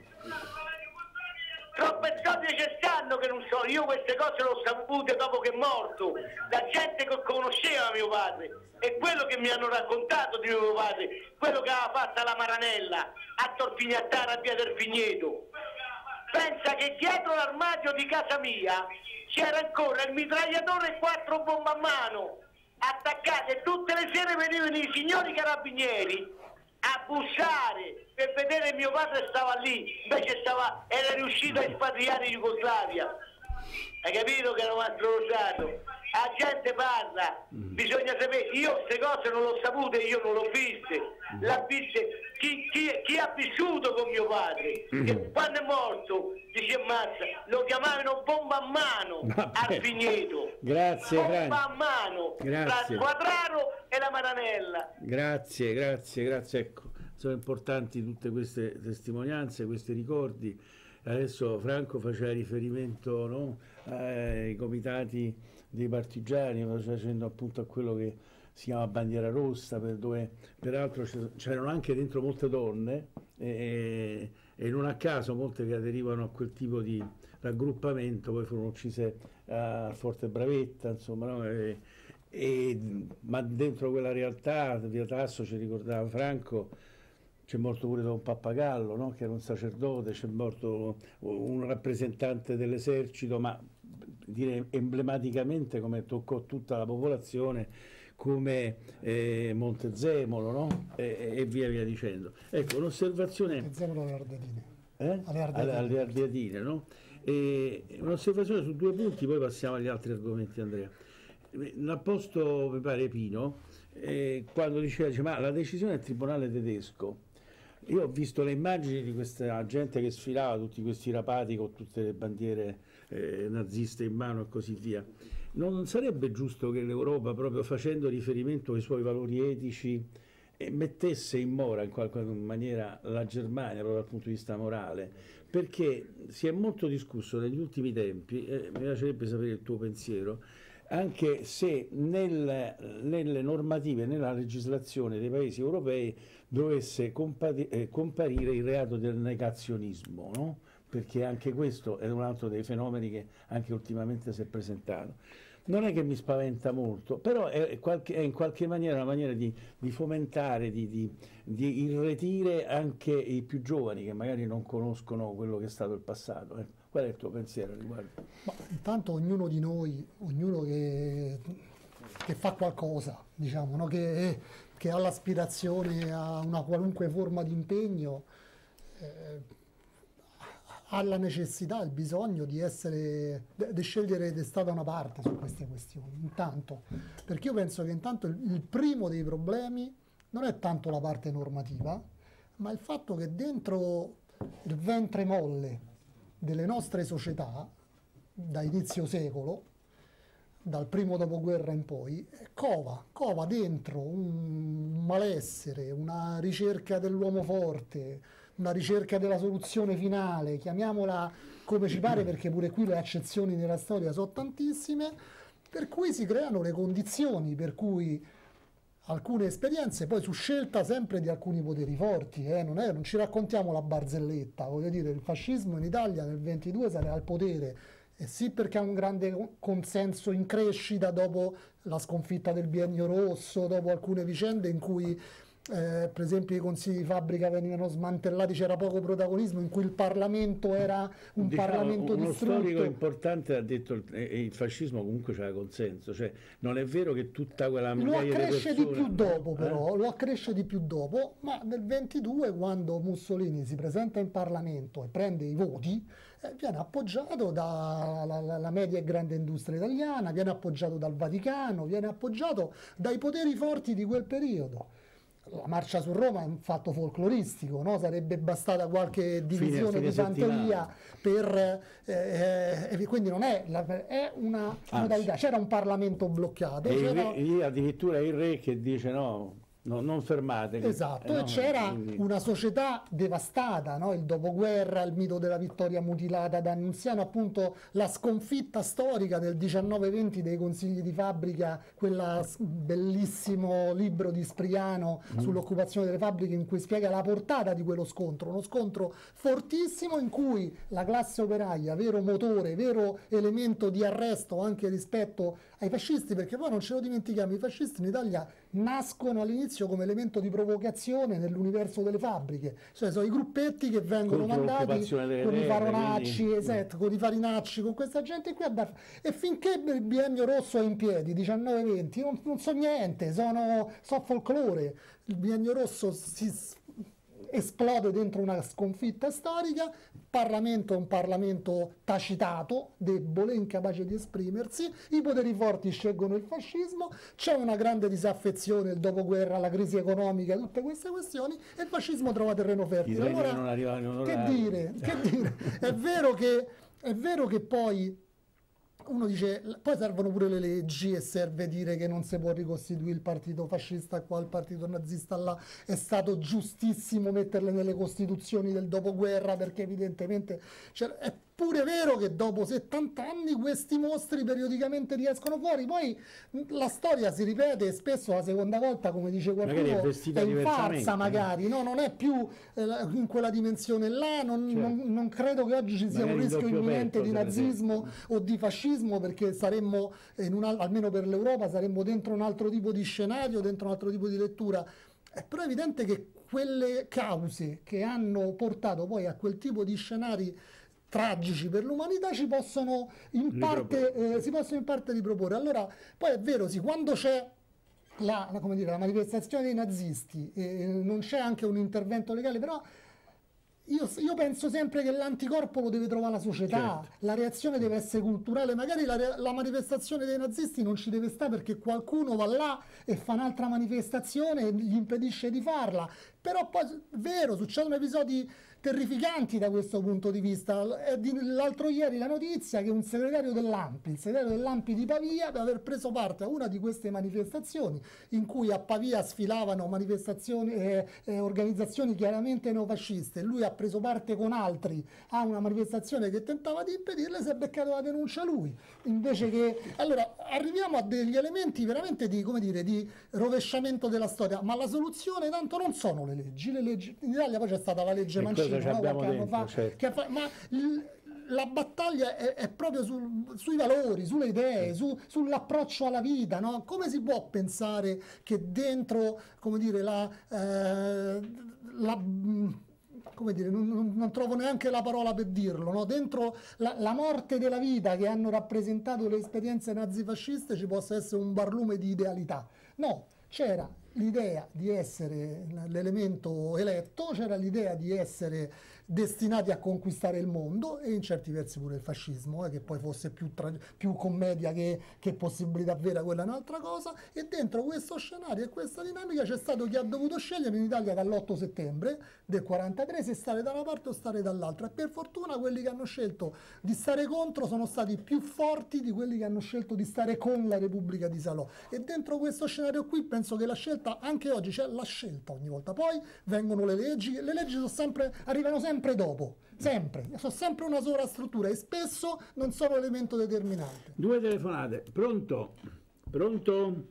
Troppe storie ci stanno che non so, io queste cose le ho sapute dopo che è morto, da gente che conosceva mio padre, e quello che mi hanno raccontato di mio padre, quello che aveva fatto alla Maranella, a Torpignattara, a Via del Vigneto. Pensa che dietro l'armadio di casa mia c'era ancora il mitragliatore e 4 bombe a mano, attaccate, e tutte le sere venivano i signori carabinieri a bussare per vedere mio padre stava lì, invece era riuscito a espatriare in Jugoslavia. Hai capito che era Mastro Rosato? La gente parla, bisogna sapere, io queste cose non l'ho sapute, io non l'ho viste, l'ha viste chi ha vissuto con mio padre, che quando è morto dice ammazza, lo chiamavano bomba a mano al Vigneto. Grazie, bomba a mano tra il Quadraro e la Maranella. Grazie, ecco, sono importanti tutte queste testimonianze, questi ricordi. Adesso Franco faceva riferimento, no, ai comitati dei partigiani, facendo appunto a quello che si chiama bandiera rossa, dove peraltro c'erano anche dentro molte donne e non a caso molte che aderivano a quel tipo di raggruppamento poi furono uccise a Forte Bravetta, insomma, no? Ma dentro quella realtà, Via Tasso, ci ricordava Franco, c'è morto pure Don Pappagallo, no? Che era un sacerdote, c'è morto un rappresentante dell'esercito, ma direi emblematicamente, come toccò tutta la popolazione, come Montezemolo, no? E via dicendo. Ecco, un'osservazione... Montezemolo alle Ardeatine. Alle Ardeatine, no? Un'osservazione su 2 punti, poi passiamo agli altri argomenti, Andrea. L'ha posto, mi pare, Pino, quando dice, ma la decisione del tribunale tedesco. Io ho visto le immagini di questa gente che sfilava, tutti questi rapati con tutte le bandiere naziste in mano e così via. Non sarebbe giusto che l'Europa, proprio facendo riferimento ai suoi valori etici, mettesse in mora in qualche maniera la Germania, proprio dal punto di vista morale? Perché si è molto discusso negli ultimi tempi, mi piacerebbe sapere il tuo pensiero, anche se nelle normative, nella legislazione dei paesi europei dovesse comparire il reato del negazionismo, no? Perché anche questo è un altro dei fenomeni che anche ultimamente si è presentato. Non è che mi spaventa molto, però è in qualche maniera una maniera di fomentare, di irretire anche i più giovani che magari non conoscono quello che è stato il passato. Qual è il tuo pensiero riguardo? Ma intanto ognuno di noi, ognuno che fa qualcosa, diciamo, no? Che ha l'aspirazione a una qualunque forma di impegno, ha la necessità, il bisogno di scegliere di stare da una parte su queste questioni, intanto, perché io penso che intanto il primo dei problemi non è tanto la parte normativa, ma il fatto che dentro il ventre molle delle nostre società, da inizio secolo, dal primo dopoguerra in poi, cova dentro un malessere, una ricerca dell'uomo forte, una ricerca della soluzione finale, chiamiamola come ci pare, perché pure qui le accezioni nella storia sono tantissime, per cui si creano le condizioni per cui alcune esperienze, poi su scelta sempre di alcuni poteri forti, non ci raccontiamo la barzelletta, voglio dire, il fascismo in Italia nel 22 sarà al potere, e sì, perché ha un grande consenso in crescita dopo la sconfitta del Biennio Rosso, dopo alcune vicende in cui per esempio i consigli di fabbrica venivano smantellati, c'era poco protagonismo, in cui il Parlamento era un Parlamento distrutto. Uno storico importante ha detto il fascismo comunque c'era consenso, cioè non è vero che tutta quella migliaia di persone... Lo accresce di più dopo però, lo accresce di più dopo, ma nel 22, quando Mussolini si presenta in Parlamento e prende i voti, viene appoggiato dalla media e grande industria italiana, viene appoggiato dal Vaticano, viene appoggiato dai poteri forti di quel periodo. La marcia su Roma è un fatto folcloristico, no? Sarebbe bastata qualche divisione di fanteria quindi non è, è una modalità. C'era un Parlamento bloccato. E addirittura il re che dice no, non fermate. Esatto, e c'era una società devastata, no? Il dopoguerra, il mito della vittoria mutilata d'Annunziano, appunto la sconfitta storica del 19-20 dei consigli di fabbrica, quel bellissimo libro di Spriano sull'occupazione delle fabbriche, in cui spiega la portata di quello scontro, uno scontro fortissimo in cui la classe operaia, vero motore, vero elemento di arresto anche rispetto ai fascisti, perché poi non ce lo dimentichiamo, i fascisti in Italia nascono all'inizio come elemento di provocazione nell'universo delle fabbriche, cioè sono i gruppetti che vengono mandati con i faronacci, con i farinacci, con questa gente qui e finché il Biennio Rosso è in piedi, 19-20, non so niente, so folklore. Il Biennio Rosso si esplode dentro una sconfitta storica, Parlamento è un Parlamento tacitato, debole, incapace di esprimersi, i poteri forti scelgono il fascismo, c'è una grande disaffezione, il dopoguerra, la crisi economica, tutte queste questioni, e il fascismo trova terreno fertile. Allora, che dire? È vero che poi uno dice, poi servono pure le leggi e serve dire che non si può ricostituire il partito fascista qua, il partito nazista là, è stato giustissimo metterle nelle costituzioni del dopoguerra, perché evidentemente è pure vero che dopo 70 anni questi mostri periodicamente riescono fuori, poi la storia si ripete e spesso la seconda volta, come dice qualcuno, è in farsa magari, no? Non è più in quella dimensione là, non credo che oggi ci sia un rischio imminente di nazismo o di fascismo, perché saremmo, almeno per l'Europa, saremmo dentro un altro tipo di scenario, dentro un altro tipo di lettura. Però è evidente che quelle cause che hanno portato poi a quel tipo di scenari tragici per l'umanità si possono in parte riproporre. Allora, poi è vero, sì, quando c'è la manifestazione dei nazisti, non c'è anche un intervento legale, però io penso sempre che l'anticorpo lo deve trovare la società, certo. La reazione deve essere culturale, magari la manifestazione dei nazisti non ci deve stare perché qualcuno va là e fa un'altra manifestazione e gli impedisce di farla, però poi è vero, succedono episodi terrificanti da questo punto di vista. L'altro ieri la notizia che un segretario dell'ANPI di Pavia, per aver preso parte a una di queste manifestazioni in cui a Pavia sfilavano organizzazioni chiaramente neofasciste, lui ha preso parte con altri a una manifestazione che tentava di impedirle, si è beccato la denuncia lui, invece che... Allora arriviamo a degli elementi veramente di rovesciamento della storia, ma la soluzione tanto non sono le leggi in Italia. Poi c'è stata la legge Mancino, qualche anno fa, certo. Ma la battaglia è proprio sui valori, sulle idee, sull'approccio alla vita, no? Come si può pensare che dentro, come dire, non trovo neanche la parola per dirlo, no? Dentro la morte della vita che hanno rappresentato le esperienze nazifasciste ci possa essere un barlume di idealità. No, c'era l'idea di essere l'elemento eletto, c'era l'idea di essere destinati a conquistare il mondo e in certi versi pure il fascismo, che poi fosse più commedia che possibilità vera, quella è un'altra cosa, e dentro questo scenario e questa dinamica c'è stato chi ha dovuto scegliere in Italia dall'8 settembre del 43 se stare da una parte o stare dall'altra, e per fortuna quelli che hanno scelto di stare contro sono stati più forti di quelli che hanno scelto di stare con la Repubblica di Salò, e dentro questo scenario qui penso che la scelta, anche oggi c'è la scelta ogni volta, poi vengono le leggi arrivano sempre dopo, sempre, sono sempre una sovrastruttura e spesso non sono elemento determinante. 2 telefonate, pronto? Pronto?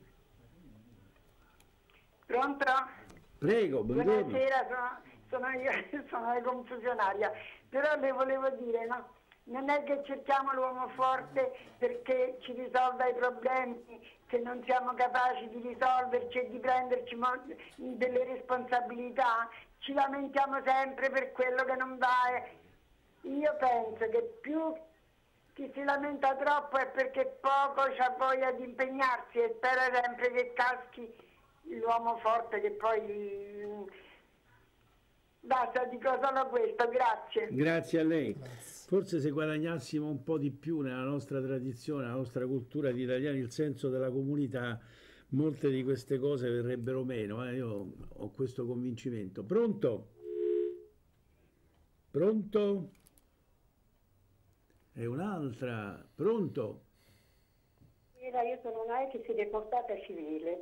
Pronto? Prego, buongiorno. Buonasera, sono io, sono la confusionaria, però le volevo dire, no? Non è che cerchiamo l'uomo forte perché ci risolva i problemi che non siamo capaci di risolverci e di prenderci delle responsabilità, ci lamentiamo sempre per quello che non va. Io penso che più chi si lamenta troppo è perché poco c'ha voglia di impegnarsi, e spera sempre che caschi l'uomo forte, che poi basta, dico solo questo, grazie. Grazie a lei. Forse se guadagnassimo un po' di più nella nostra tradizione, nella nostra cultura di italiani, il senso della comunità, molte di queste cose verrebbero meno. Io ho questo convincimento. Pronto? Pronto? È un'altra. Pronto? Io sono una ex deportata civile.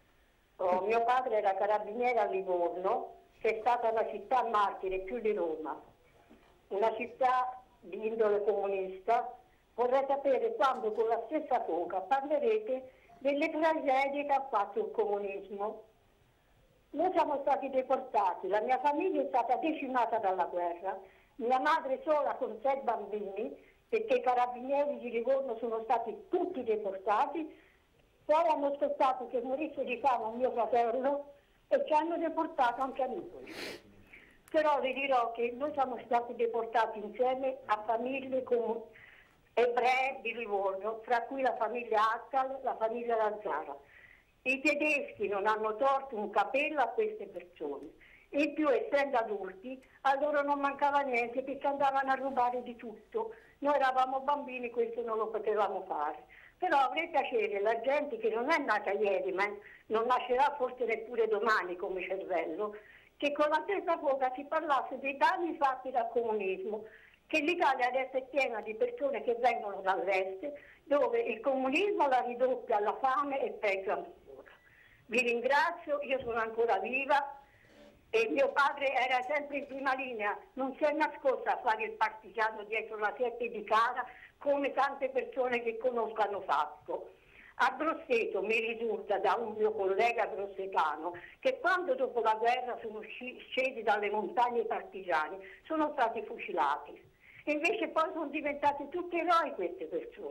Mio padre era carabiniere a Livorno, che è stata una città martire più di Roma, una città di indole comunista. Vorrei sapere quando con la stessa foca parlerete delle tragedie che ha fatto il comunismo. Noi siamo stati deportati, la mia famiglia è stata decimata dalla guerra, mia madre sola con 6 bambini, perché i carabinieri di Livorno sono stati tutti deportati, poi hanno aspettato che morisse di fame mio fratello e ci hanno deportato anche a noi. Però vi dirò che noi siamo stati deportati insieme a famiglie come ebrei di Livorno, fra cui la famiglia Attal, la famiglia Lazzara. I tedeschi non hanno torto un capello a queste persone. In più, essendo adulti, a loro non mancava niente perché andavano a rubare di tutto. Noi eravamo bambini, questo non lo potevamo fare. Però avrei piacere la gente che non è nata ieri, ma non nascerà forse neppure domani come cervello, che con la stessa foga si parlasse dei danni fatti dal comunismo, che l'Italia adesso è piena di persone che vengono dall'est, dove il comunismo la ridoppia alla fame e peggio ancora. Vi ringrazio, io sono ancora viva e mio padre era sempre in prima linea, non si è nascosto a fare il partigiano dietro la siepe di cara come tante persone che conosco hanno fatto. A Grosseto mi risulta da un mio collega grossetano che quando dopo la guerra sono scesi dalle montagne partigiani sono stati fucilati. Invece poi sono diventati tutti eroi queste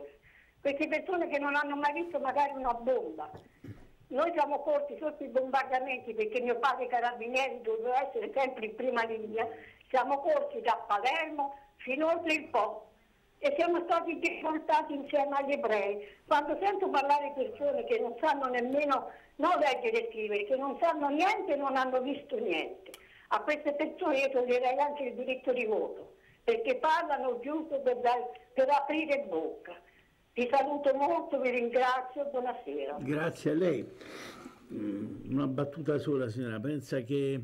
persone che non hanno mai visto magari una bomba. Noi siamo corsi sotto i bombardamenti perché mio padre carabinieri doveva essere sempre in prima linea, siamo corsi da Palermo fino oltre il Po. E siamo stati deportati insieme agli ebrei. Quando sento parlare persone che non sanno nemmeno non leggere e scrivere, che non sanno niente e non hanno visto niente, a queste persone io toglierei anche il diritto di voto, perché parlano giusto per aprire bocca. Vi saluto molto, vi ringrazio, buonasera. Grazie a lei. Una battuta sola, signora. Pensa che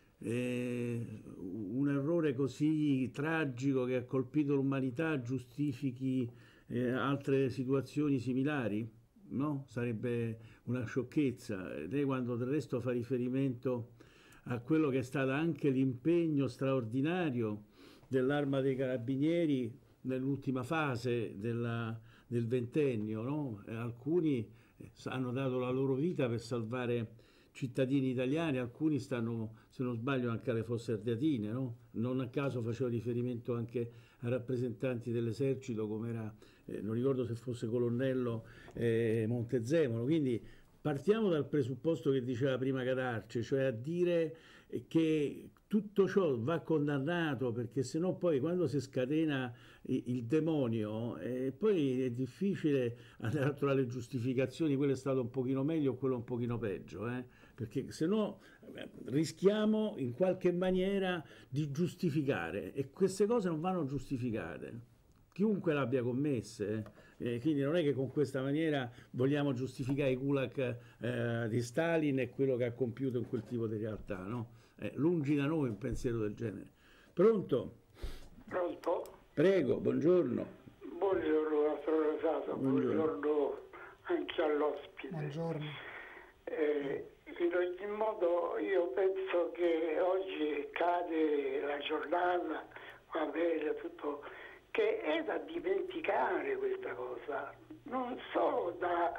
un errore così tragico che ha colpito l'umanità giustifichi altre situazioni similari? No? Sarebbe una sciocchezza. Lei, quando del resto fa riferimento a quello che è stato anche l'impegno straordinario dell'Arma dei Carabinieri nell'ultima fase del ventennio, no? Alcuni hanno dato la loro vita per salvare cittadini italiani, alcuni stanno, se non sbaglio, anche alle Fosse Ardeatine, no? Non a caso facevo riferimento anche a rappresentanti dell'esercito come era, non ricordo se fosse colonnello Montezemolo, quindi partiamo dal presupposto che diceva prima Cadarce, cioè a dire che tutto ciò va condannato, perché sennò poi quando si scatena il demonio poi è difficile andare a trovare le giustificazioni, quello è stato un pochino meglio o quello un pochino peggio, perché sennò rischiamo in qualche maniera di giustificare, e queste cose non vanno giustificate, chiunque l'abbia commesse. Quindi non è che con questa maniera vogliamo giustificare i gulag di Stalin e quello che ha compiuto in quel tipo di realtà, no? Lungi da noi un pensiero del genere. Pronto? Pronto? Prego, buongiorno. Buongiorno, Mastro Rosato, buongiorno anche all'ospite. Buongiorno. In ogni modo io penso che oggi cade la giornata, va bene, tutto, che è da dimenticare questa cosa, non solo da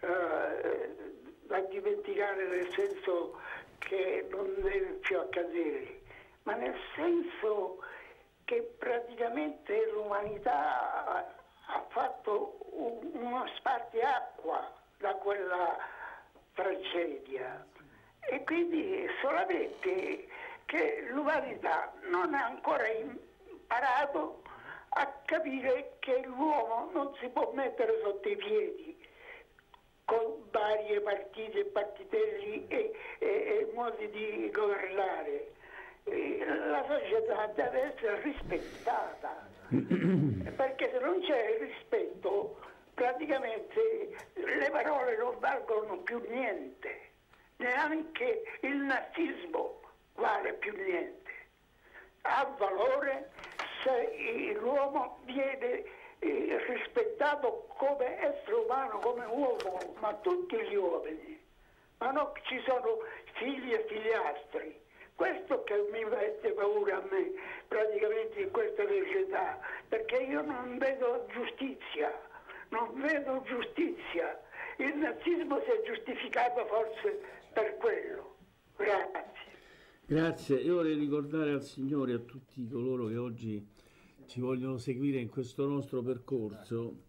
dimenticare nel senso che non deve più accadere, ma nel senso che praticamente l'umanità ha fatto uno spartiacqua da quella tragedia, e quindi solamente che l'umanità non ha ancora imparato a capire che l'uomo non si può mettere sotto i piedi con varie partite e partitelli e modi di governare. La società deve essere rispettata, perché se non c'è il rispetto praticamente le parole non valgono più niente, neanche il nazismo vale più niente. Ha valore se l'uomo viene rispettato come essere umano, come uomo, ma tutti gli uomini, ma non ci sono figli e figliastri. Questo che mi mette paura a me praticamente in questa società, perché io non vedo giustizia, non vedo giustizia. Il nazismo si è giustificato forse per quello. Grazie. Grazie, io vorrei ricordare al Signore e a tutti coloro che oggi ci vogliono seguire in questo nostro percorso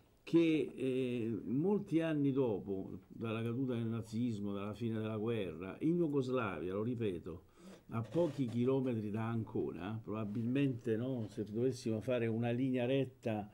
che molti anni dopo, dalla caduta del nazismo, dalla fine della guerra, in Jugoslavia, lo ripeto, a pochi chilometri da Ancona, probabilmente no, se dovessimo fare una linea retta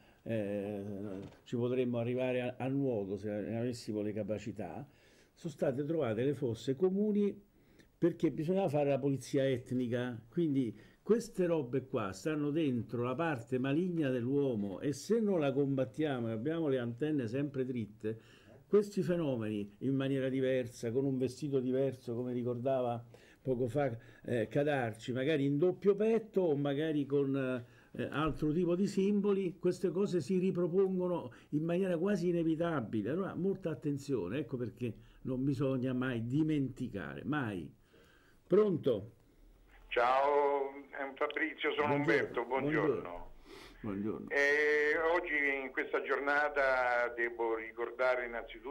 ci potremmo arrivare a nuoto se avessimo le capacità, sono state trovate le fosse comuni perché bisognava fare la pulizia etnica, quindi queste robe qua stanno dentro la parte maligna dell'uomo, e se non la combattiamo e abbiamo le antenne sempre dritte, questi fenomeni in maniera diversa, con un vestito diverso, come ricordava poco fa Cadarci, magari in doppio petto o magari con altro tipo di simboli, queste cose si ripropongono in maniera quasi inevitabile. Allora molta attenzione, ecco perché non bisogna mai dimenticare, mai. Pronto? Ciao, Fabrizio, sono Umberto, buongiorno. Buongiorno. Oggi in questa giornata devo ricordare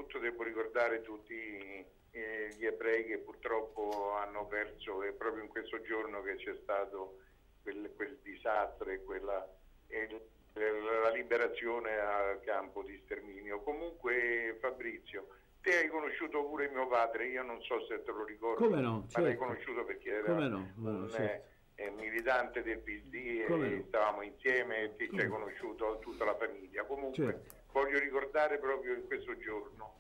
tutti gli ebrei che purtroppo hanno perso, è proprio in questo giorno che c'è stato quel disastro e la liberazione al campo di sterminio. Comunque Fabrizio, te hai conosciuto pure mio padre, io non so se te lo ricordi. Come no? Certo. Ma l'hai conosciuto perché era certo. Militante del PD e stavamo insieme e ci hai conosciuto tutta la famiglia. Comunque certo, voglio ricordare proprio in questo giorno.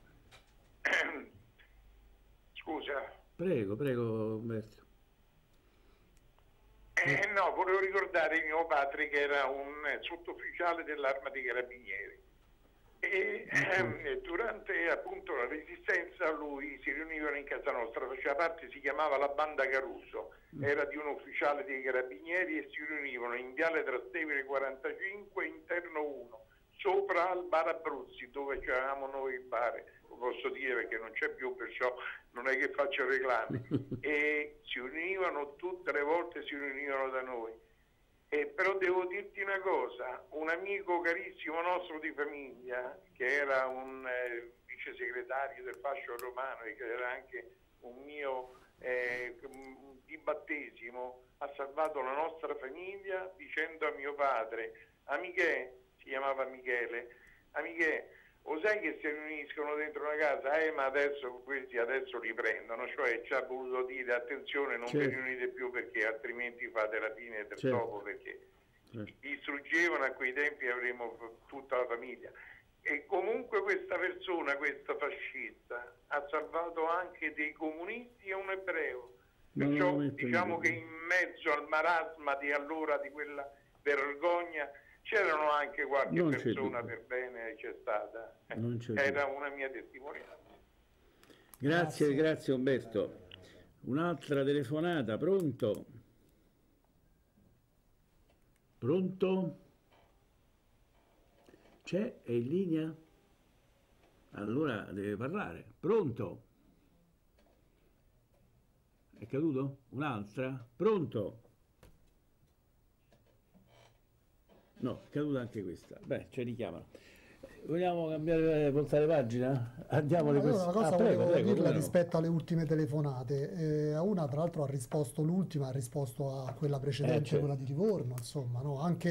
Scusa. Prego Umberto. No, volevo ricordare mio padre che era un sottufficiale dell'Arma dei Carabinieri e durante appunto la resistenza lui si riunivano in casa nostra, faceva parte, si chiamava la Banda Caruso, era di un ufficiale dei Carabinieri e si riunivano in Viale Trastevere 45 interno 1 sopra al bar Abruzzi dove c'eravamo noi il bar, lo posso dire perché non c'è più, perciò non è che faccio reclame, e si riunivano tutte le volte, si riunivano da noi. Però devo dirti una cosa, un amico carissimo nostro di famiglia, che era un vice segretario del Fascio Romano e che era anche un mio di battesimo, ha salvato la nostra famiglia dicendo a mio padre: Amiche, si chiamava Michele, Amiche, o sai che si riuniscono dentro una casa, ma adesso questi adesso riprendono, cioè ci ha voluto dire attenzione, non vi riunite più perché altrimenti fate la fine del dopo, perché distruggevano a quei tempi, avremo tutta la famiglia. E comunque questa persona, questa fascista, ha salvato anche dei comunisti e un ebreo. Perciò diciamo che in mezzo al marasma di allora, di quella vergogna, c'erano anche qualche persona per bene, c'è stata. Era una mia testimonianza. Grazie Umberto. Un'altra telefonata, pronto? Pronto? C'è? È in linea? Allora deve parlare. Pronto? È caduto? Un'altra? Pronto? No, è caduta anche questa. Beh, ci richiamano. Vogliamo cambiare, voltare pagina? Andiamo alle queste. Una cosa volevo dirla no. Rispetto alle ultime telefonate. A una, tra l'altro, ha risposto l'ultima, ha risposto a quella precedente, quella di Livorno, insomma, no? Anche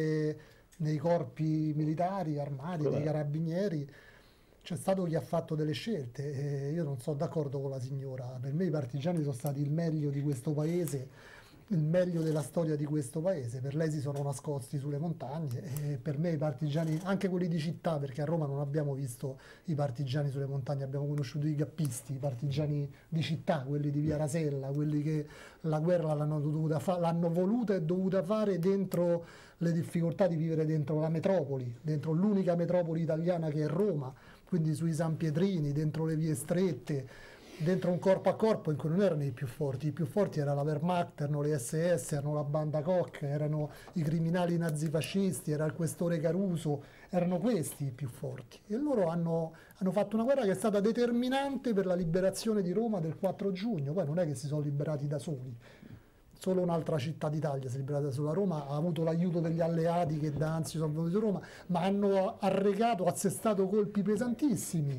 nei corpi militari, armati, dei carabinieri, c'è stato chi ha fatto delle scelte. Io non sono d'accordo con la signora. Per me i partigiani sono stati il meglio di questo paese, il meglio della storia di questo paese. Per lei si sono nascosti sulle montagne e per me i partigiani, anche quelli di città, perché a Roma non abbiamo visto i partigiani sulle montagne, abbiamo conosciuto i gappisti, i partigiani di città, quelli di Via Rasella, quelli che la guerra l'hanno voluta e dovuta fare dentro le difficoltà di vivere dentro la metropoli, dentro l'unica metropoli italiana che è Roma, quindi sui San Pietrini, dentro le vie strette, dentro un corpo a corpo in cui non erano i più forti era la Wehrmacht, erano le SS, erano la banda Koch, erano i criminali nazifascisti, era il questore Caruso, erano questi i più forti. E loro hanno fatto una guerra che è stata determinante per la liberazione di Roma del 4 giugno, poi non è che si sono liberati da soli. Solo un'altra città d'Italia si è liberata sulla Roma, ha avuto l'aiuto degli alleati che da anzi sono venuti a Roma, ma hanno assestato colpi pesantissimi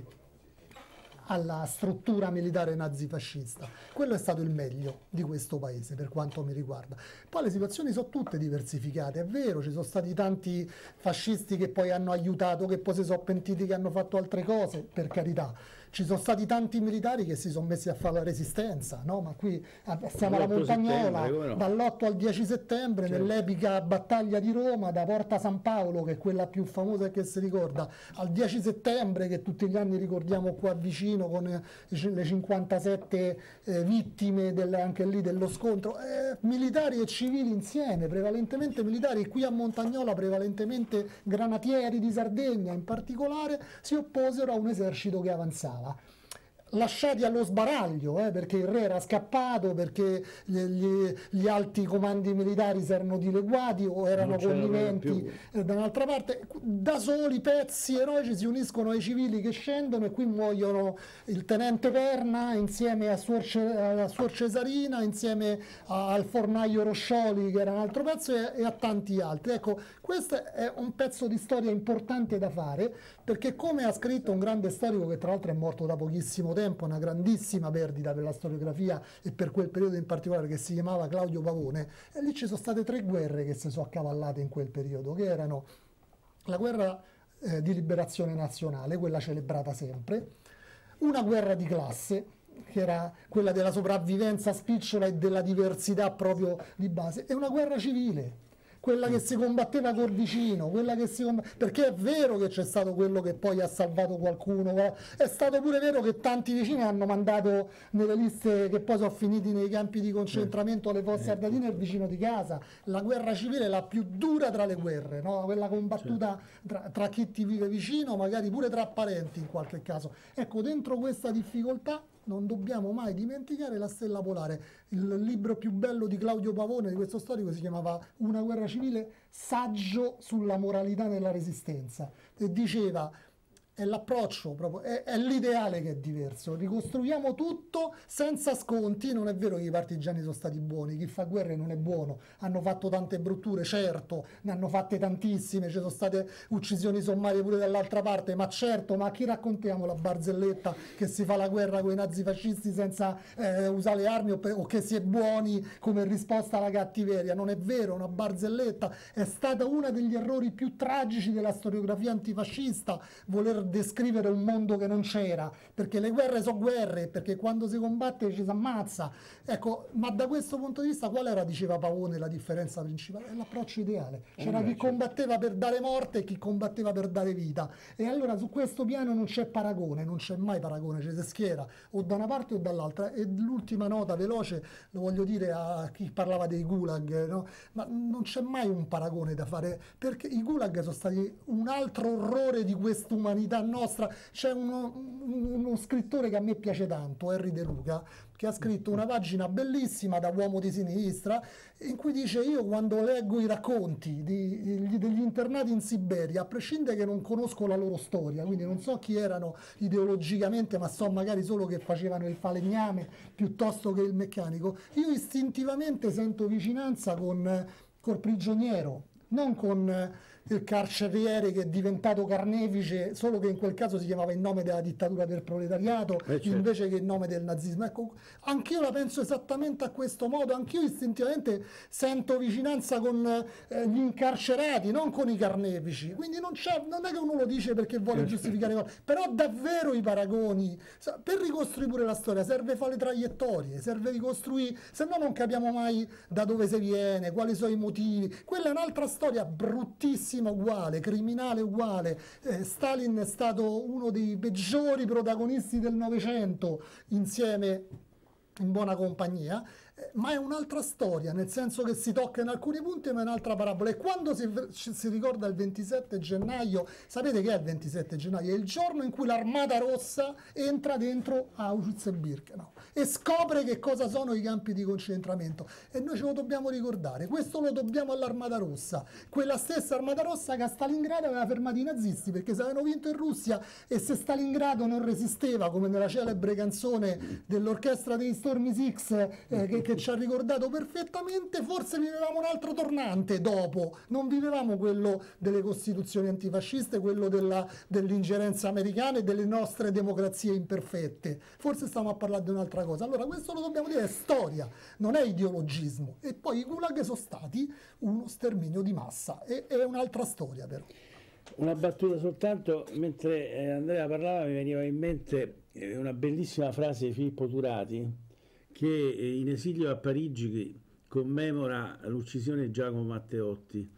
alla struttura militare nazifascista. Quello è stato il meglio di questo paese per quanto mi riguarda. Poi le situazioni sono tutte diversificate, è vero, ci sono stati tanti fascisti che poi hanno aiutato, che poi si sono pentiti, che hanno fatto altre cose, per carità. Ci sono stati tanti militari che si sono messi a fare la resistenza, no? Ma qui siamo alla Montagnola, dall'8 al 10 settembre, nell'epica battaglia di Roma, da Porta San Paolo, che è quella più famosa che si ricorda, al 10 settembre, che tutti gli anni ricordiamo qua vicino, con le 57 vittime anche lì dello scontro, militari e civili insieme, prevalentemente militari, qui a Montagnola prevalentemente granatieri di Sardegna in particolare, si opposero a un esercito che avanzava. Lasciati allo sbaraglio, perché il re era scappato, perché gli alti comandi militari si erano dileguati o erano conniventi da un'altra parte, da soli pezzi eroici si uniscono ai civili che scendono, e qui muoiono il tenente Perna insieme a Suor Cesarina, insieme al fornaio Roscioli, che era un altro pezzo, e a tanti altri. Ecco, questo è un pezzo di storia importante da fare, perché, come ha scritto un grande storico che tra l'altro è morto da pochissimo tempo, una grandissima perdita per la storiografia e per quel periodo in particolare, che si chiamava Claudio Pavone, e lì ci sono state 3 guerre che si sono accavallate in quel periodo, che erano la guerra di liberazione nazionale, quella celebrata sempre, una guerra di classe, che era quella della sopravvivenza spicciola e della diversità proprio di base, e una guerra civile, quella che si combatteva col vicino, perché è vero che c'è stato quello che poi ha salvato qualcuno, è stato pure vero che tanti vicini hanno mandato nelle liste che poi sono finiti nei campi di concentramento alle fosse ardeatine il vicino di casa. La guerra civile è la più dura tra le guerre, no? Quella combattuta tra chi ti vive vicino, magari pure tra parenti in qualche caso. Ecco, dentro questa difficoltà non dobbiamo mai dimenticare la stella polare. Il libro più bello di Claudio Pavone, di questo storico, si chiamava Una guerra civile, saggio sulla moralità nella resistenza, e diceva: è l'approccio proprio, è l'ideale che è diverso, ricostruiamo tutto senza sconti. Non è vero che i partigiani sono stati buoni, chi fa guerre non è buono, hanno fatto tante brutture, certo, ne hanno fatte tantissime, ci sono state uccisioni sommarie pure dall'altra parte, ma certo, ma a chi raccontiamo la barzelletta che si fa la guerra con i nazifascisti senza usare le armi, o che si è buoni come risposta alla cattiveria? Non è vero, è una barzelletta. È stata uno degli errori più tragici della storiografia antifascista voler descrivere un mondo che non c'era, perché le guerre sono guerre, perché quando si combatte ci si ammazza. Ecco, ma da questo punto di vista qual era, diceva Pavone, la differenza principale? È l'approccio ideale. C'era chi combatteva per dare morte e chi combatteva per dare vita. E allora su questo piano non c'è paragone, non c'è mai paragone, ci si schiera o da una parte o dall'altra. E l'ultima nota veloce, lo voglio dire a chi parlava dei gulag, no? Ma non c'è mai un paragone da fare, perché i gulag sono stati un altro orrore di questa umanità nostra. C'è uno scrittore che a me piace tanto, Henry De Luca, che ha scritto una pagina bellissima da uomo di sinistra in cui dice: io quando leggo i racconti degli internati in Siberia, a prescindere che non conosco la loro storia, quindi non so chi erano ideologicamente, ma so magari solo che facevano il falegname piuttosto che il meccanico, io istintivamente sento vicinanza col prigioniero, non con il carceriere che è diventato carnefice, solo che in quel caso si chiamava in nome della dittatura del proletariato, invece che in nome del nazismo. Ecco, anch'io la penso esattamente a questo modo, anch'io istintivamente sento vicinanza con gli incarcerati, non con i carnefici. Quindi non è che uno lo dice perché vuole giustificare cose, però davvero i paragoni, per ricostruire pure la storia serve fare le traiettorie, serve ricostruire, se no non capiamo mai da dove si viene, quali sono i motivi. Quella è un'altra storia bruttissima, uguale, criminale uguale. Stalin è stato uno dei peggiori protagonisti del Novecento, insieme in buona compagnia, ma è un'altra storia, nel senso che si tocca in alcuni punti, ma è un'altra parabola. E quando si ricorda il 27 gennaio, sapete che è il 27 gennaio? È il giorno in cui l'Armata Rossa entra dentro Auschwitz e Birkenau e scopre che cosa sono i campi di concentramento, e noi ce lo dobbiamo ricordare. Questo lo dobbiamo all'Armata Rossa, quella stessa Armata Rossa che a Stalingrado aveva fermato i nazisti, perché se avevano vinto in Russia e se Stalingrado non resisteva, come nella celebre canzone dell'orchestra dei Stormy Six che ci ha ricordato perfettamente, forse vivevamo un altro tornante dopo, non vivevamo quello delle costituzioni antifasciste, quello dell'ingerenza americana e delle nostre democrazie imperfette, forse stiamo a parlare di un'altra cosa. Allora questo lo dobbiamo dire, è storia, non è ideologismo. E poi i gulag sono stati uno sterminio di massa, e è un'altra storia. Però una battuta soltanto, mentre Andrea parlava mi veniva in mente una bellissima frase di Filippo Turati, che in esilio a Parigi commemora l'uccisione di Giacomo Matteotti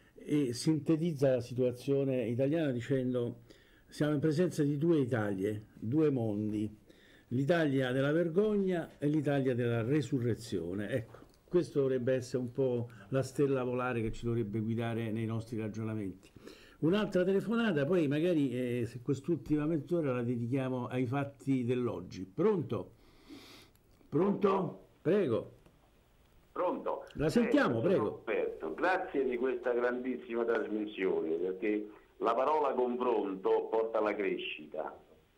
e sintetizza la situazione italiana dicendo: siamo in presenza di due Italie, due mondi, l'Italia della vergogna e l'Italia della resurrezione. Ecco, questo dovrebbe essere un po' la stella polare che ci dovrebbe guidare nei nostri ragionamenti. Un'altra telefonata, poi magari se quest'ultima mezz'ora la dedichiamo ai fatti dell'oggi. Pronto? Pronto? Prego. Pronto? La sentiamo, prego. Roberto, grazie di questa grandissima trasmissione, perché la parola confronto porta alla crescita.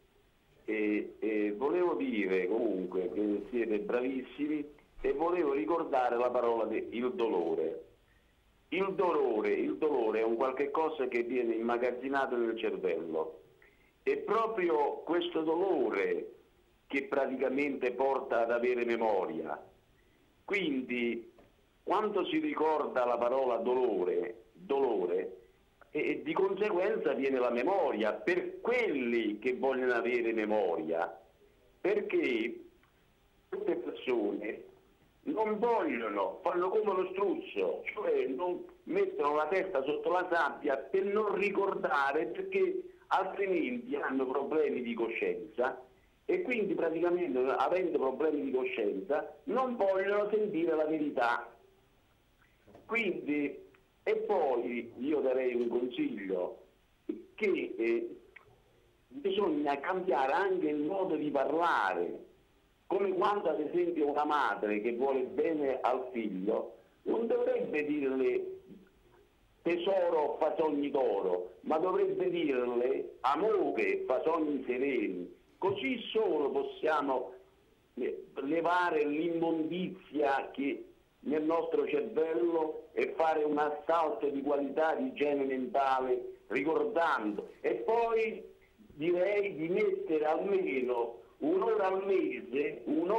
E volevo dire comunque che siete bravissimi, e volevo ricordare la parola il dolore. Il dolore è un qualche cosa che viene immagazzinato nel cervello. E proprio questo dolore che praticamente porta ad avere memoria. Quindi quando si ricorda la parola dolore, e di conseguenza viene la memoria per quelli che vogliono avere memoria, perché queste persone non vogliono, fanno come lo struzzo, cioè non mettono la testa sotto la sabbia per non ricordare, perché altrimenti hanno problemi di coscienza. E quindi praticamente, avendo problemi di coscienza, non vogliono sentire la verità. Quindi, e poi io darei un consiglio, che bisogna cambiare anche il modo di parlare, come quando ad esempio una madre che vuole bene al figlio non dovrebbe dirle tesoro fa sogni d'oro, ma dovrebbe dirle amore fa sogni sereni. Così solo possiamo levare l'immondizia che nel nostro cervello e fare un assalto di qualità di igiene mentale, ricordando. E poi direi di mettere almeno un'ora al mese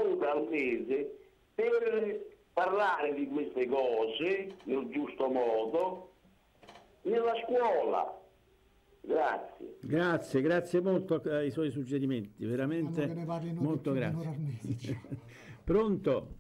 per parlare di queste cose nel giusto modo nella scuola. Grazie molto ai suoi suggerimenti, veramente molto grazie. Pronto?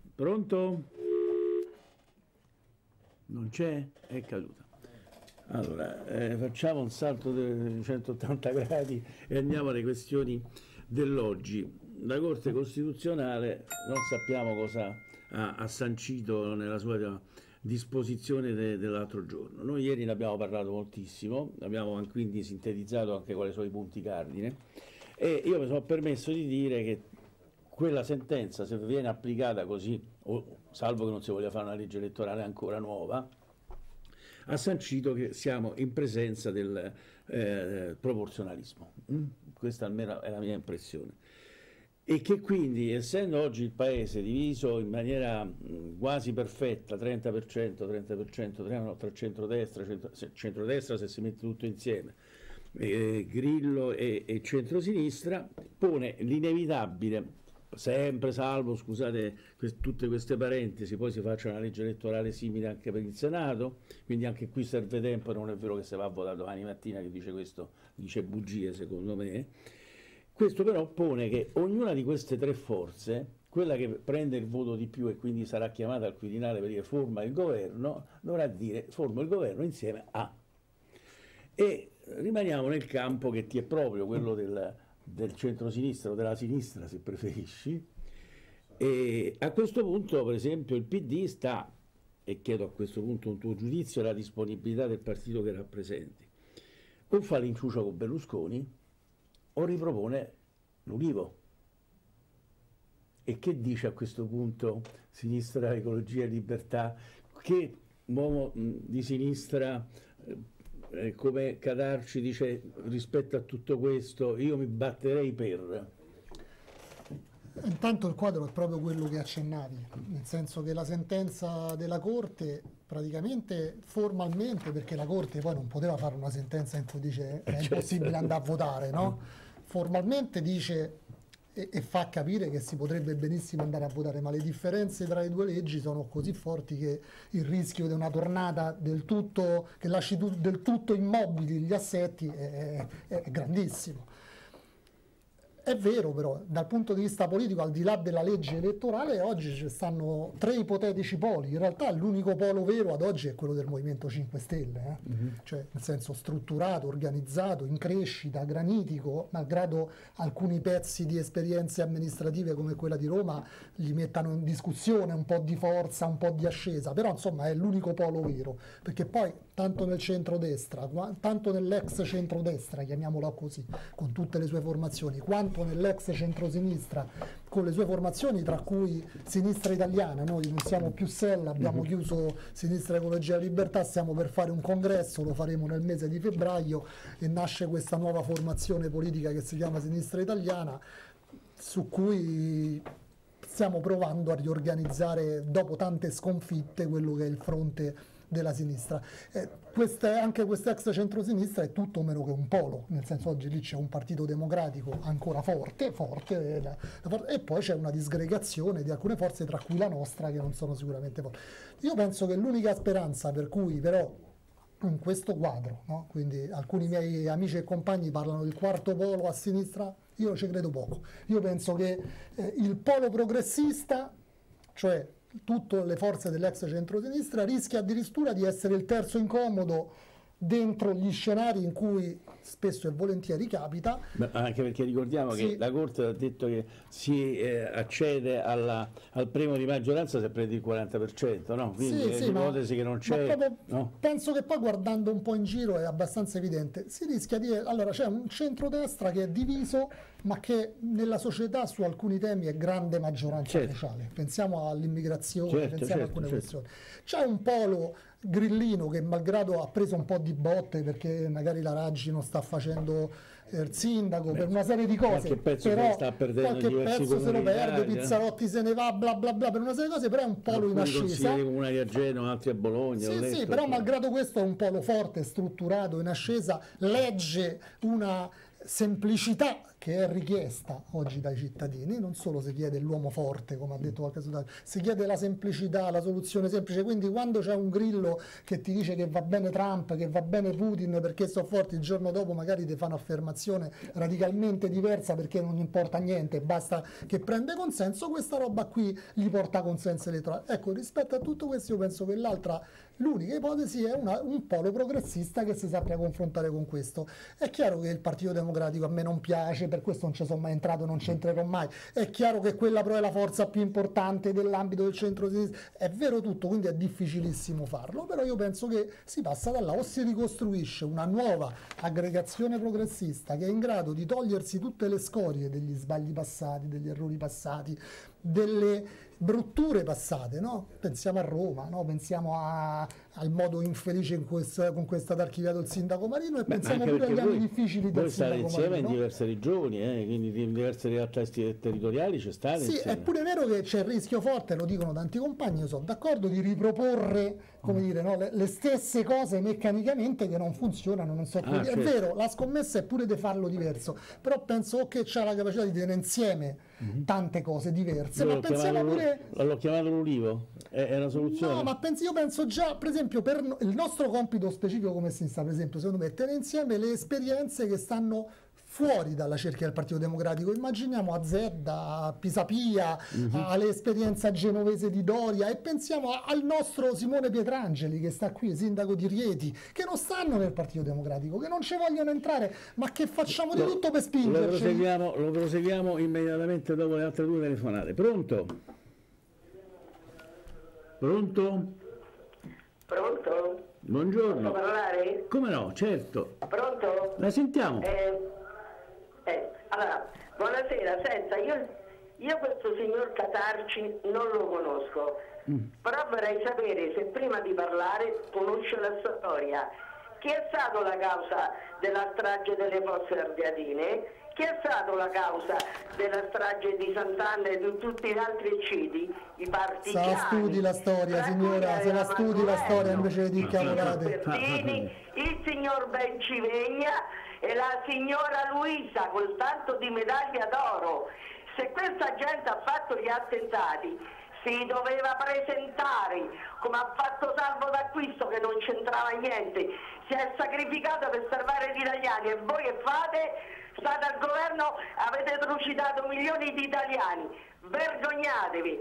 Non c'è? È caduta. Allora, facciamo un salto di 180 gradi e andiamo alle questioni dell'oggi. La Corte Costituzionale non sappiamo cosa ha sancito nella sua disposizione dell'altro giorno. Noi ieri ne abbiamo parlato moltissimo, abbiamo quindi sintetizzato anche quali sono i punti cardine e io mi sono permesso di dire che quella sentenza, se viene applicata così, salvo che non si voglia fare una legge elettorale ancora nuova, ha sancito che siamo in presenza del proporzionalismo. Questa almeno è la mia impressione. E che quindi, essendo oggi il Paese diviso in maniera quasi perfetta, 30%, tra centrodestra se si mette tutto insieme, Grillo e centrosinistra, pone l'inevitabile, sempre salvo, scusate tutte queste parentesi, poi si faccia una legge elettorale simile anche per il Senato, quindi anche qui serve tempo, non è vero che se va a votare domani mattina, che dice questo, dice bugie secondo me. Questo però pone che ognuna di queste tre forze, quella che prende il voto di più e quindi sarà chiamata al Quirinale per dire forma il governo, dovrà dire forma il governo insieme a. E rimaniamo nel campo che ti è proprio quello del centro-sinistra o della sinistra, se preferisci. E a questo punto, per esempio, il PD sta, e chiedo a questo punto un tuo giudizio, la disponibilità del partito che rappresenti, o fa l'inciucio con Berlusconi o ripropone l'Ulivo. E che dice a questo punto Sinistra, Ecologia e Libertà? Che uomo di sinistra come Cadarci dice rispetto a tutto questo io mi batterei per? Intanto il quadro è proprio quello che accennavi, nel senso che la sentenza della Corte praticamente formalmente, perché la Corte poi non poteva fare una sentenza in cui dice è impossibile andare a votare, no? Formalmente dice e fa capire che si potrebbe benissimo andare a votare, ma le differenze tra le due leggi sono così forti che il rischio di una tornata del tutto, che lasci del tutto immobili gli assetti è grandissimo. È vero però, dal punto di vista politico, al di là della legge elettorale, oggi ci stanno tre ipotetici poli. In realtà l'unico polo vero ad oggi è quello del Movimento 5 Stelle, cioè nel senso strutturato, organizzato, in crescita, granitico, malgrado alcuni pezzi di esperienze amministrative come quella di Roma gli mettano in discussione un po' di forza, un po' di ascesa, però insomma è l'unico polo vero, perché poi tanto nel centrodestra, tanto nell'ex centrodestra, chiamiamola così, con tutte le sue formazioni, quanto nell'ex centrosinistra con le sue formazioni, tra cui Sinistra Italiana, noi non siamo più SEL, abbiamo chiuso Sinistra Ecologia e Libertà, stiamo per fare un congresso, lo faremo nel mese di febbraio e nasce questa nuova formazione politica che si chiama Sinistra Italiana, su cui stiamo provando a riorganizzare dopo tante sconfitte quello che è il fronte della sinistra. Anche questa ex centrosinistra è tutto meno che un polo, nel senso oggi lì c'è un partito democratico ancora forte e poi c'è una disgregazione di alcune forze, tra cui la nostra, che non sono sicuramente forti. Io penso che l'unica speranza per cui però in questo quadro, no? Quindi alcuni miei amici e compagni parlano del quarto polo a sinistra, io ci credo poco. Io penso che il polo progressista, cioè tutte le forze dell'ex centrosinistra, rischia addirittura di essere il terzo incomodo dentro gli scenari in cui spesso e volentieri capita. Anche perché ricordiamo che la Corte ha detto che si accede al premio di maggioranza se prendi il 40%, no? Quindi è l'ipotesi che non c'è. No? Penso che poi guardando un po' in giro è abbastanza evidente. Si rischia di... Allora c'è un centrodestra che è diviso, ma che nella società su alcuni temi è grande maggioranza sociale. Pensiamo all'immigrazione, pensiamo a alcune questioni. C'è un polo grillino che malgrado ha preso un po' di botte perché magari la Raggi non sta facendo il sindaco per una serie di cose, qualche pezzo però sta perdendo, qualche pezzo se lo perde, Pizzarotti se ne va, bla bla bla, per una serie di cose, però è un polo in ascesa. Alcuni comunali a Genova, altri a Bologna. Sì, però malgrado questo è un polo forte, strutturato, in ascesa, legge una semplicità che è richiesta oggi dai cittadini, non solo si chiede l'uomo forte, come ha detto qualche soldato, si chiede la semplicità, la soluzione semplice. Quindi quando c'è un grillo che ti dice che va bene Trump, che va bene Putin perché sono forti, il giorno dopo magari ti fa un'affermazione radicalmente diversa perché non importa niente, basta che prende consenso, questa roba qui gli porta consenso elettorale. Ecco, rispetto a tutto questo io penso che l'unica ipotesi è un polo progressista che si sappia confrontare con questo. È chiaro che il Partito Democratico a me non piace, per questo non ci sono mai entrato, non ci entrerò mai. È chiaro che quella però è la forza più importante dell'ambito del centro-sinistra, è vero tutto, quindi è difficilissimo farlo, però io penso che si passa da là, o si ricostruisce una nuova aggregazione progressista che è in grado di togliersi tutte le scorie degli sbagli passati, degli errori passati, delle brutture passate, no? Pensiamo a Roma, no? Pensiamo al modo infelice con cui è stato archiviato il sindaco Marino, e pensiamo pure agli anni difficili del sindaco Marino. Voi state insieme in diverse regioni, quindi in diverse realtà territoriali c'è stato. Sì, insieme. È pure vero che c'è il rischio forte, lo dicono tanti compagni, io sono d'accordo, di riproporre, come dire, no? le stesse cose meccanicamente che non funzionano, non so certo. È vero, la scommessa è pure di farlo diverso, però penso che c'ha la capacità di tenere insieme tante cose diverse. Ma pensiamo pure... L'ho chiamato l'ulivo? È una soluzione? No, ma io penso già, per esempio, per il nostro compito specifico come sinistra, per esempio, secondo me, tenere insieme le esperienze che stanno fuori dalla cerchia del Partito Democratico. Immaginiamo a Zedda, a Pisapia, alle esperienze genovese di Doria, e pensiamo al nostro Simone Pietrangeli che sta qui, sindaco di Rieti, che non stanno nel Partito Democratico, che non ci vogliono entrare, ma che facciamo di tutto per spingerci. Lo proseguiamo immediatamente dopo le altre due telefonate. Pronto? Pronto? Pronto? Buongiorno. Posso parlare? Come no, certo. Pronto? La sentiamo. Allora, buonasera, senta, io questo signor Catarci non lo conosco, però vorrei sapere se prima di parlare conosce la storia. Chi è stato la causa della strage delle Fosse Ardeatine? Chi è stato la causa della strage di Sant'Anna e di tutti gli altri eccidi? I partigiani. Se la studi la storia, signora, se la studi la storia invece di cavolate. Il signor Bencivegna e la signora Luisa col tanto di medaglia d'oro. Se questa gente ha fatto gli attentati si doveva presentare, come ha fatto Salvo D'Acquisto che non c'entrava niente, si è sacrificato per salvare gli italiani, e voi che fate? State al governo, avete trucidato milioni di italiani, vergognatevi.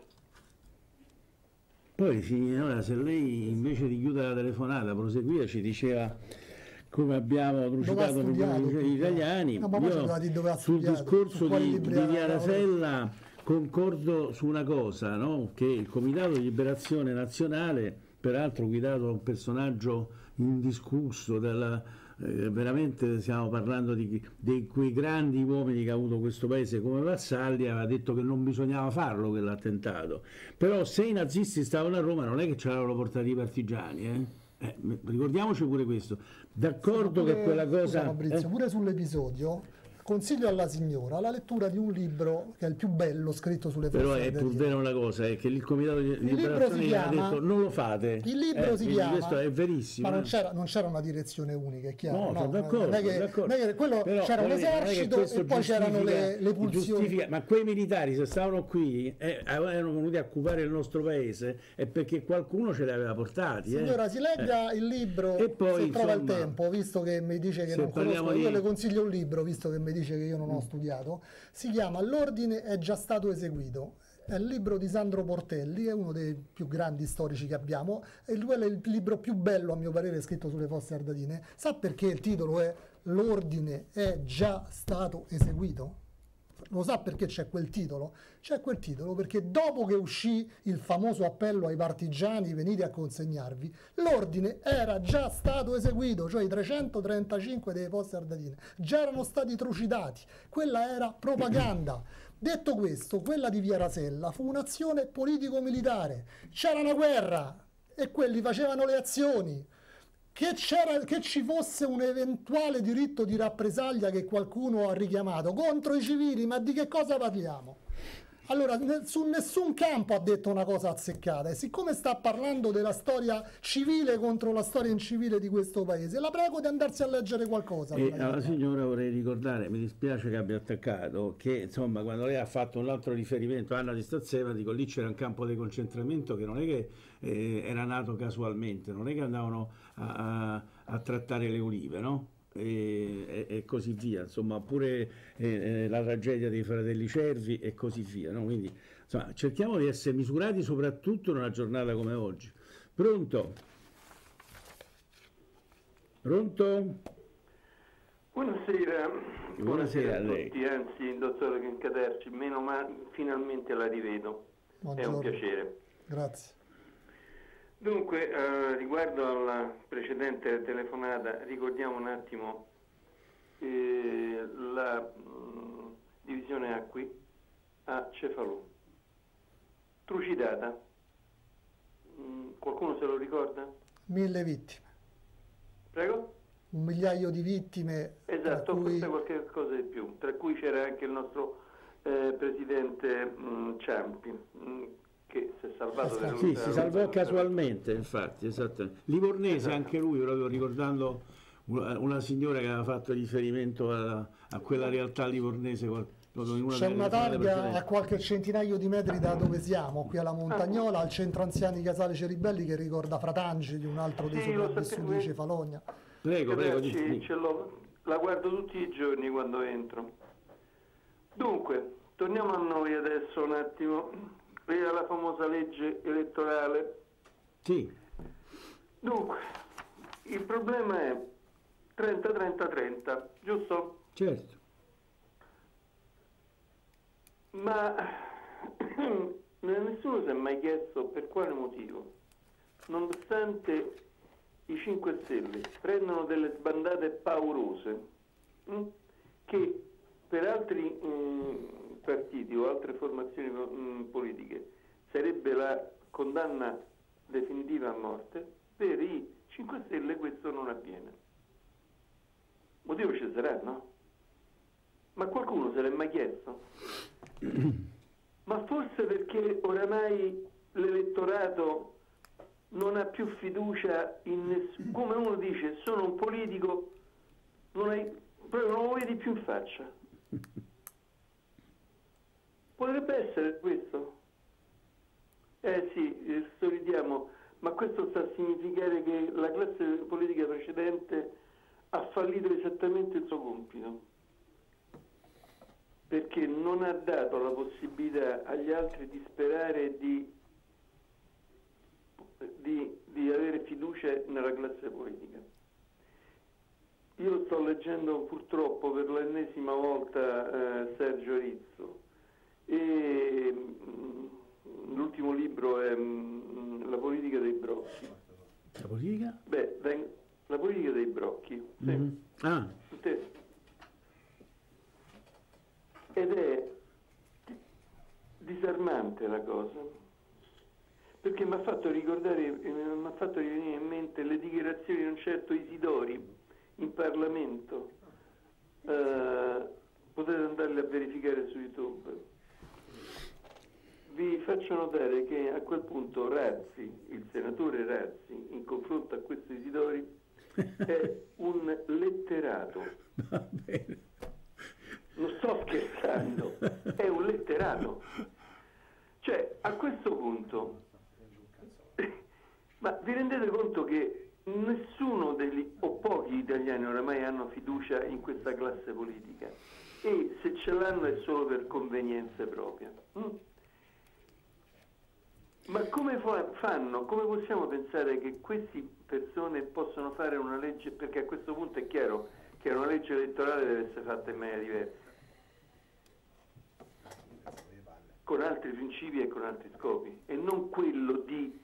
Poi signora, se lei invece di chiudere la telefonata proseguire, ci diceva come abbiamo trucidato gli italiani, io sul discorso di Via Rasella concordo su una cosa, no? Che il Comitato di Liberazione Nazionale, peraltro guidato da un personaggio indiscusso, veramente stiamo parlando di quei grandi uomini che ha avuto questo paese come Vassalli, aveva detto che non bisognava farlo quell'attentato, però se i nazisti stavano a Roma non è che ce l'avevano portati i partigiani, ricordiamoci pure questo. D'accordo che quella cosa... Fabrizio, pure sull'episodio consiglio alla signora la lettura di un libro che è il più bello scritto sulle Fosse Ardeatine. Però è pur vero una cosa, è che il Comitato di Liberazione ha detto non lo fate. Il libro si chiama, questo è verissimo. Ma non c'era una direzione unica, è chiaro. No, sono d'accordo. C'era un esercito e poi c'erano le pulsioni. Ma quei militari, se stavano qui erano venuti a occupare il nostro paese, è perché qualcuno ce li aveva portati. Signora, si legga il libro e poi, se trova il tempo, visto che mi dice che non conosco, io le consiglio un libro, visto che mi dice che io non ho studiato, si chiama L'ordine è già stato eseguito. È il libro di Sandro Portelli, è uno dei più grandi storici che abbiamo, e quello è il libro più bello a mio parere scritto sulle Fosse Ardeatine. Sa perché il titolo è L'ordine è già stato eseguito? Lo sa perché c'è quel titolo? C'è quel titolo perché dopo che uscì il famoso appello ai partigiani venite a consegnarvi, l'ordine era già stato eseguito, cioè i 335 delle Fosse Ardeatine già erano stati trucidati. Quella era propaganda. Detto questo, quella di Via Rasella fu un'azione politico-militare. C'era una guerra e quelli facevano le azioni. Che ci fosse un eventuale diritto di rappresaglia che qualcuno ha richiamato contro i civili, ma di che cosa parliamo? Allora, su nessun campo ha detto una cosa azzeccata, e siccome sta parlando della storia civile contro la storia incivile di questo paese, la prego di andarsi a leggere qualcosa. E alla signora vorrei ricordare, mi dispiace che abbia attaccato, che insomma quando lei ha fatto un altro riferimento a Anna di Stazzema, dico, lì c'era un campo di concentramento che non è che era nato casualmente, non è che andavano a trattare le olive, no? E così via, insomma, pure la tragedia dei fratelli Cervi e così via, no? Quindi insomma, cerchiamo di essere misurati soprattutto in una giornata come oggi. Pronto? Pronto? Buonasera. Buonasera a lei. Tutti, anzi, dottore Cancaterci, meno male, finalmente la rivedo. Buongiorno. È un piacere. Grazie. Dunque, riguardo alla precedente telefonata, ricordiamo un attimo la divisione acqui a Cefalù, trucidata. Qualcuno se lo ricorda? 1000 vittime. Prego? 1 migliaio di vittime. Esatto, forse qualche cosa di più, tra cui c'era anche il nostro presidente Ciampi, che si è salvato dalla Sì, si salvò casualmente, infatti, esattamente. Livornese, esatto. Anche lui, proprio ricordando una signora che aveva fatto riferimento a quella realtà livornese. C'è una targa a qualche centinaio di metri da dove siamo, qui alla Montagnola, al centro anziani Casale Ceribelli, che ricorda Fratangeli, un altro dei sopravvissuti di Cefalonia. Prego, la guardo tutti i giorni quando entro. Dunque, torniamo a noi adesso un attimo. Era la famosa legge elettorale. Sì. Dunque, il problema è 30-30-30, giusto? Certo. Ma nessuno si è mai chiesto per quale motivo, nonostante i 5 Stelle prendono delle sbandate paurose, che per altri partiti o altre formazioni politiche sarebbe la condanna definitiva a morte, per i 5 Stelle questo non avviene. Motivo ci sarà, no? Ma qualcuno se l'è mai chiesto? Ma forse perché oramai l'elettorato non ha più fiducia in nessuno. Come uno dice, sono un politico, proprio non lo vedi più in faccia. Potrebbe essere questo? Sì, sorridiamo, ma questo sta a significare che la classe politica precedente ha fallito esattamente il suo compito, perché non ha dato la possibilità agli altri di sperare di avere fiducia nella classe politica. Io sto leggendo purtroppo per l'ennesima volta Sergio Rizzo, e l'ultimo libro è La politica dei brocchi. La politica? La politica dei brocchi, sì. Mm-hmm. Ah. Ed è disarmante la cosa, perché mi ha fatto venire in mente le dichiarazioni di un certo Isidori in Parlamento. Potete andarle a verificare su YouTube. Vi faccio notare che a quel punto Razzi, il senatore Razzi, in confronto a questo Isidori, è un letterato. Va bene. Non sto scherzando, è un letterato. Cioè, a questo punto, ma vi rendete conto che nessuno o pochi italiani oramai hanno fiducia in questa classe politica, e se ce l'hanno è solo per convenienza propria. Ma come fanno? Come possiamo pensare che queste persone possono fare una legge? Perché a questo punto è chiaro che una legge elettorale deve essere fatta in maniera diversa, con altri principi e con altri scopi, e non quello di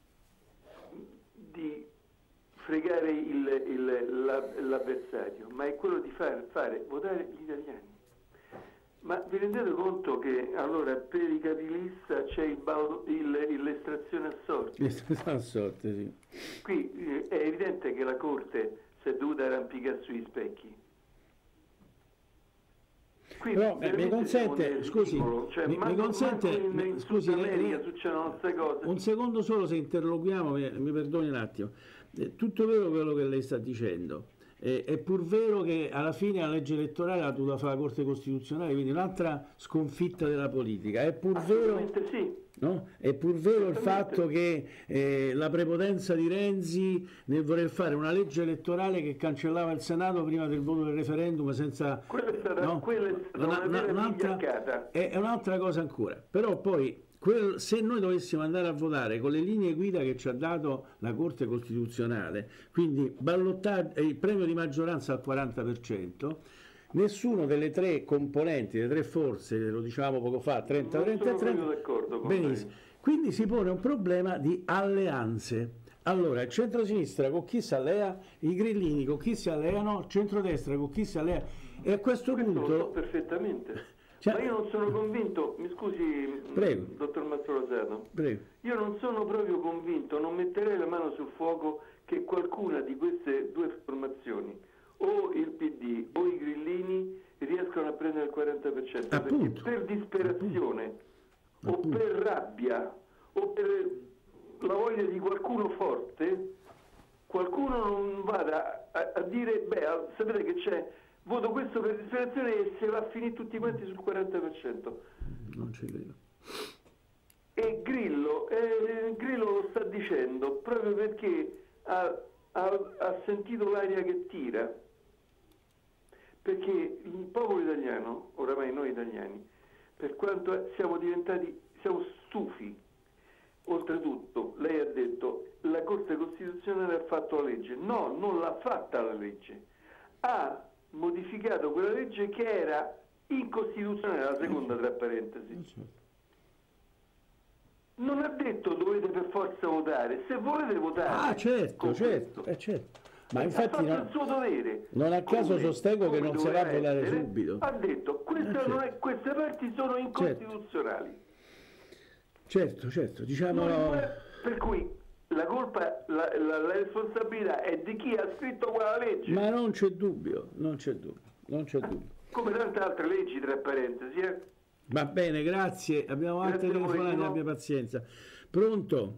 fregare l'avversario, ma è quello di fare votare gli italiani. Ma vi rendete conto che allora per i capilista c'è l'estrazione a sorte? L'estrazione a sorte, sì. Qui è evidente che la Corte si è dovuta arrampicare sugli specchi. Però mi consente, scusi, cioè, mi consente, scusi, succedono queste cose. Un secondo solo, se interloquiamo, mi perdoni un attimo. È tutto vero quello che lei sta dicendo. È pur vero che alla fine la legge elettorale l'ha dovuta fare la Corte Costituzionale, quindi un'altra sconfitta della politica. È pur vero, sì. no? È pur vero il fatto che la prepotenza di Renzi nel voler fare una legge elettorale che cancellava il Senato prima del voto del referendum senza... Quella è stata è un'altra cosa ancora. Però poi se noi dovessimo andare a votare con le linee guida che ci ha dato la Corte Costituzionale, quindi il premio di maggioranza al 40%, nessuno delle tre componenti, delle tre forze, lo dicevamo poco fa, 30-30-30, benissimo. Quindi si pone un problema di alleanze. Allora, il centro-sinistra con chi si allea? I grillini con chi si alleano? Il centrodestra con chi si allea? E a questo punto... Lo so perfettamente. Ma io non sono convinto, mi scusi, prego, dottor Mastrosato, prego. Io non sono proprio convinto, non metterei la mano sul fuoco che qualcuna di queste due formazioni, o il PD o i grillini, riescono a prendere il 40%, perché per disperazione o per rabbia o per la voglia di qualcuno forte, qualcuno non vada a dire, sapete che c'è, voto questo per disperazione e se va a finire tutti quanti sul 40%. Non ci credo. E Grillo lo sta dicendo proprio perché ha sentito l'aria che tira. Perché il popolo italiano, oramai noi italiani, per quanto siamo stufi. Oltretutto, lei ha detto, la Corte Costituzionale ha fatto la legge. No, non l'ha fatta la legge. Ha modificato quella legge che era incostituzionale, la seconda tra parentesi. Non ha detto dovete per forza votare, se volete votare. Certo. Ma infatti il suo dovere. Non a caso sostengo che non si va a votare subito. Ha detto queste parti sono incostituzionali. Certo, diciamo. Per cui la colpa, la responsabilità è di chi ha scritto quella legge. Ma non c'è dubbio. Come tante altre leggi, tra parentesi. Va bene, grazie. Abbiamo altre telefonate, abbia pazienza. Pronto?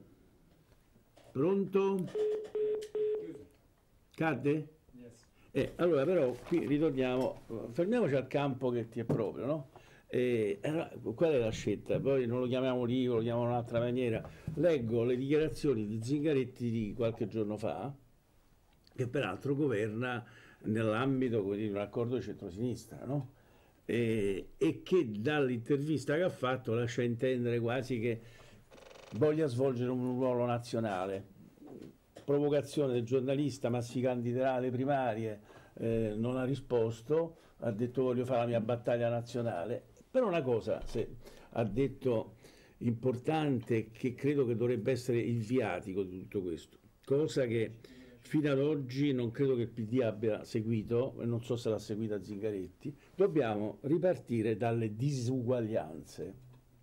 Cadde? Yes. Allora però qui ritorniamo, fermiamoci al campo che ti è proprio, no? Qual è la scelta? Poi non lo chiamiamo Rigo, lo chiamiamo in un'altra maniera. Leggo le dichiarazioni di Zingaretti di qualche giorno fa, che peraltro governa nell'ambito di un accordo di centrosinistra, no? E che dall'intervista che ha fatto lascia intendere quasi che voglia svolgere un ruolo nazionale. Provocazione del giornalista, ma si candiderà alle primarie, non ha risposto, ha detto voglio fare la mia battaglia nazionale. Però una cosa ha detto importante, che credo che dovrebbe essere il viatico di tutto questo, cosa che fino ad oggi non credo che il PD abbia seguito, e non so se l'ha seguita Zingaretti. Dobbiamo ripartire dalle disuguaglianze.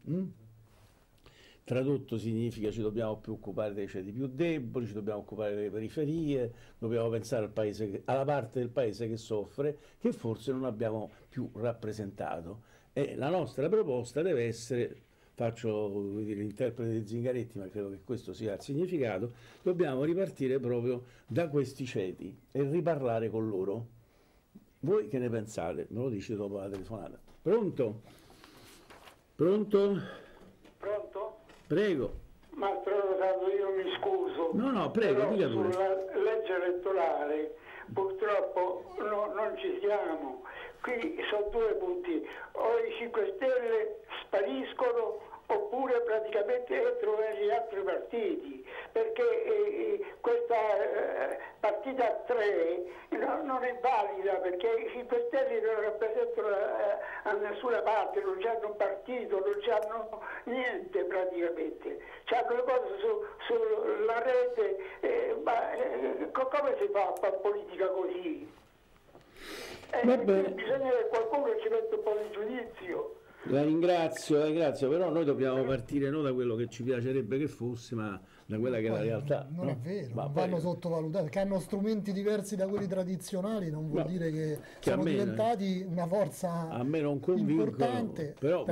Tradotto significa ci dobbiamo più occupare dei ceti più deboli, ci dobbiamo occupare delle periferie, dobbiamo pensare al paese, alla parte del paese che soffre, che forse non abbiamo più rappresentato. E la nostra proposta deve essere, faccio l'interprete di Zingaretti, ma credo che questo sia il significato, dobbiamo ripartire proprio da questi ceti e riparlare con loro. Voi che ne pensate? Me lo dici dopo la telefonata. Pronto? Prego. Mastrosato, io mi scuso. No, prego, dica pure. Sulla legge elettorale purtroppo non ci siamo. Qui sono due punti: o i 5 Stelle spariscono oppure praticamente entrano negli altri partiti, perché questa partita a 3 non è valida, perché i 5 Stelle non rappresentano a nessuna parte, non hanno un partito, non hanno niente praticamente, hanno le cose sulla rete, come si fa a fare politica così? Bisogna che qualcuno ci metta un po' di giudizio. La ringrazio, però noi dobbiamo partire non da quello che ci piacerebbe che fosse, ma da quella che è la realtà. Non no? è vero, Ma non poi, vanno sottovalutati, perché hanno strumenti diversi da quelli tradizionali, non vuol dire che sono diventati una forza a me non convincono, importante. Però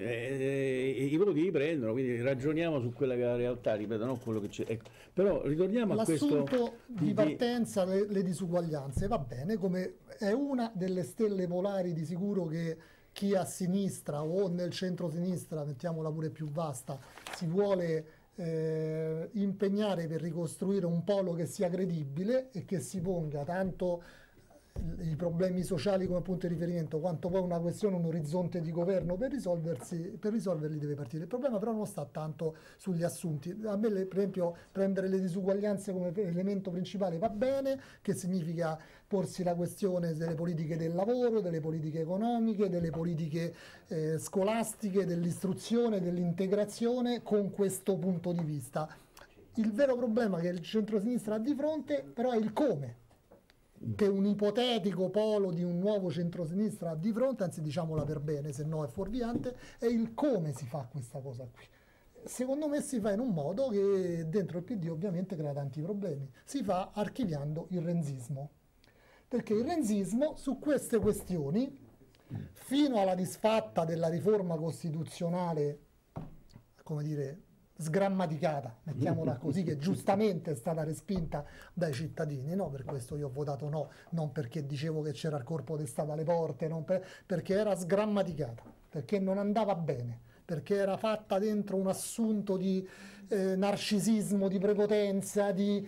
i voti li prendono, quindi ragioniamo su quella che è la realtà, ripeto, non quello che c'è. Ecco. Però ritorniamo a questo... L'assunto di partenza, le disuguaglianze, va bene, come è una delle stelle polari di sicuro che chi a sinistra o nel centro-sinistra, mettiamola pure più vasta, si vuole impegnare per ricostruire un polo che sia credibile e che si ponga tanto i problemi sociali come punto di riferimento, quanto poi una questione, un orizzonte di governo per risolverli deve partire. Il problema però non sta tanto sugli assunti. A me, per esempio, prendere le disuguaglianze come elemento principale va bene, che significa porsi la questione delle politiche del lavoro, delle politiche economiche, delle politiche scolastiche, dell'istruzione, dell'integrazione con questo punto di vista. Il vero problema che il centro-sinistra ha di fronte però è il come, che un ipotetico polo di un nuovo centrosinistra ha di fronte, anzi diciamola per bene, se no è fuorviante, è il come si fa questa cosa qui. Secondo me si fa in un modo che dentro il PD ovviamente crea tanti problemi. Si fa archiviando il renzismo, perché il renzismo su queste questioni, fino alla disfatta della riforma costituzionale, come dire, sgrammaticata, mettiamola così, che giustamente è stata respinta dai cittadini, no? Per questo io ho votato no, non perché dicevo che c'era il corpo di Stato alle porte, perché era sgrammaticata, perché non andava bene, perché era fatta dentro un assunto di narcisismo, di prepotenza, di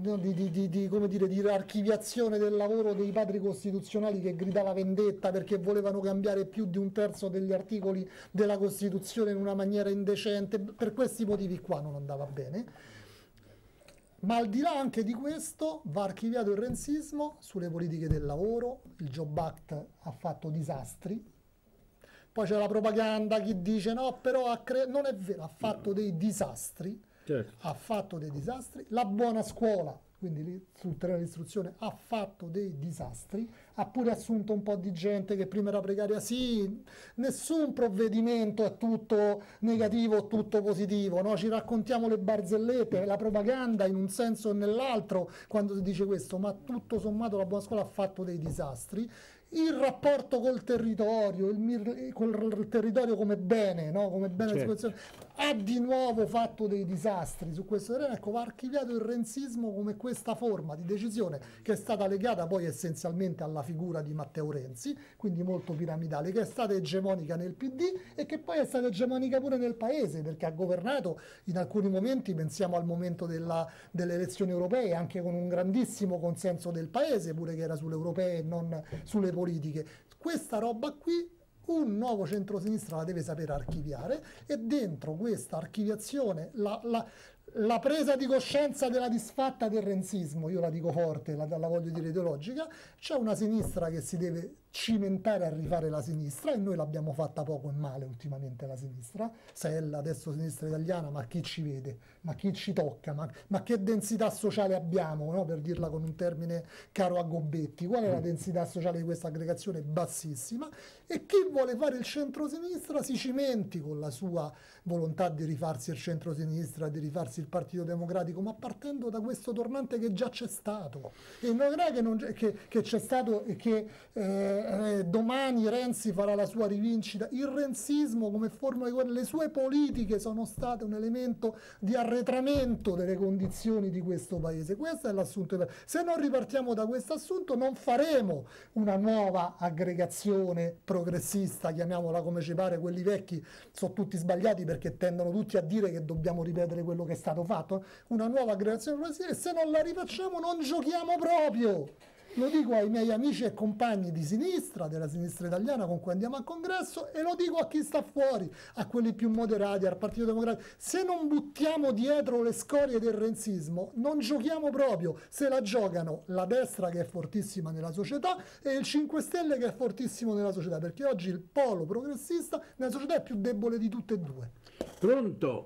archiviazione del lavoro dei padri costituzionali che gridava vendetta perché volevano cambiare più di un terzo degli articoli della Costituzione in una maniera indecente. Per questi motivi qua non andava bene. Ma al di là anche di questo va archiviato il renzismo sulle politiche del lavoro. Il Job Act ha fatto disastri. Poi c'è la propaganda, chi dice no, però non è vero, ha fatto dei disastri, certo. Ha fatto dei disastri. La buona scuola, quindi lì sul terreno dell'istruzione, ha fatto dei disastri, ha pure assunto un po' di gente che prima era precaria. Sì, nessun provvedimento è tutto negativo o tutto positivo, no? Ci raccontiamo le barzellette, la propaganda in un senso o nell'altro quando si dice questo, ma tutto sommato la buona scuola ha fatto dei disastri. Il rapporto col territorio, col territorio come bene, no? Come bene, certo. Ha di nuovo fatto dei disastri su questo terreno. Ecco, va archiviato il renzismo come questa forma di decisione che è stata legata poi essenzialmente alla figura di Matteo Renzi, quindi molto piramidale, che è stata egemonica nel PD e che poi è stata egemonica pure nel Paese, perché ha governato in alcuni momenti, pensiamo al momento delle elezioni europee, anche con un grandissimo consenso del Paese, pure che era sulle europee e non sulle politiche. Questa roba qui un nuovo centrosinistra la deve sapere archiviare, e dentro questa archiviazione la presa di coscienza della disfatta del renzismo, io la dico forte, la voglio dire ideologica, c'è una sinistra che si deve cimentare a rifare la sinistra, e noi l'abbiamo fatta poco e male ultimamente la sinistra, Sella, adesso Sinistra Italiana, ma chi ci vede, ma chi ci tocca, ma che densità sociale abbiamo, no? Per dirla con un termine caro a Gobetti, qual è la densità sociale di questa aggregazione? Bassissima. E chi vuole fare il centrosinistra si cimenti con la sua volontà di rifarsi il centrosinistra, di rifarsi il Partito Democratico, ma partendo da questo tornante che già c'è stato, e non è che c'è stato e che domani Renzi farà la sua rivincita. Il renzismo come forma di governo, le sue politiche sono state un elemento di arretramento delle condizioni di questo paese. Questo è l'assunto. Se non ripartiamo da questo assunto non faremo una nuova aggregazione progressista, chiamiamola come ci pare. Quelli vecchi sono tutti sbagliati perché tendono tutti a dire che dobbiamo ripetere quello che è stato fatto. Una nuova aggregazione progressista, e se non la rifacciamo non giochiamo proprio. Lo dico ai miei amici e compagni di sinistra, della Sinistra Italiana con cui andiamo al congresso, e lo dico a chi sta fuori, a quelli più moderati, al Partito Democratico. Se non buttiamo dietro le scorie del renzismo, non giochiamo proprio. Se la giocano la destra, che è fortissima nella società, e il 5 Stelle, che è fortissimo nella società, perché oggi il polo progressista nella società è più debole di tutte e due. Pronto?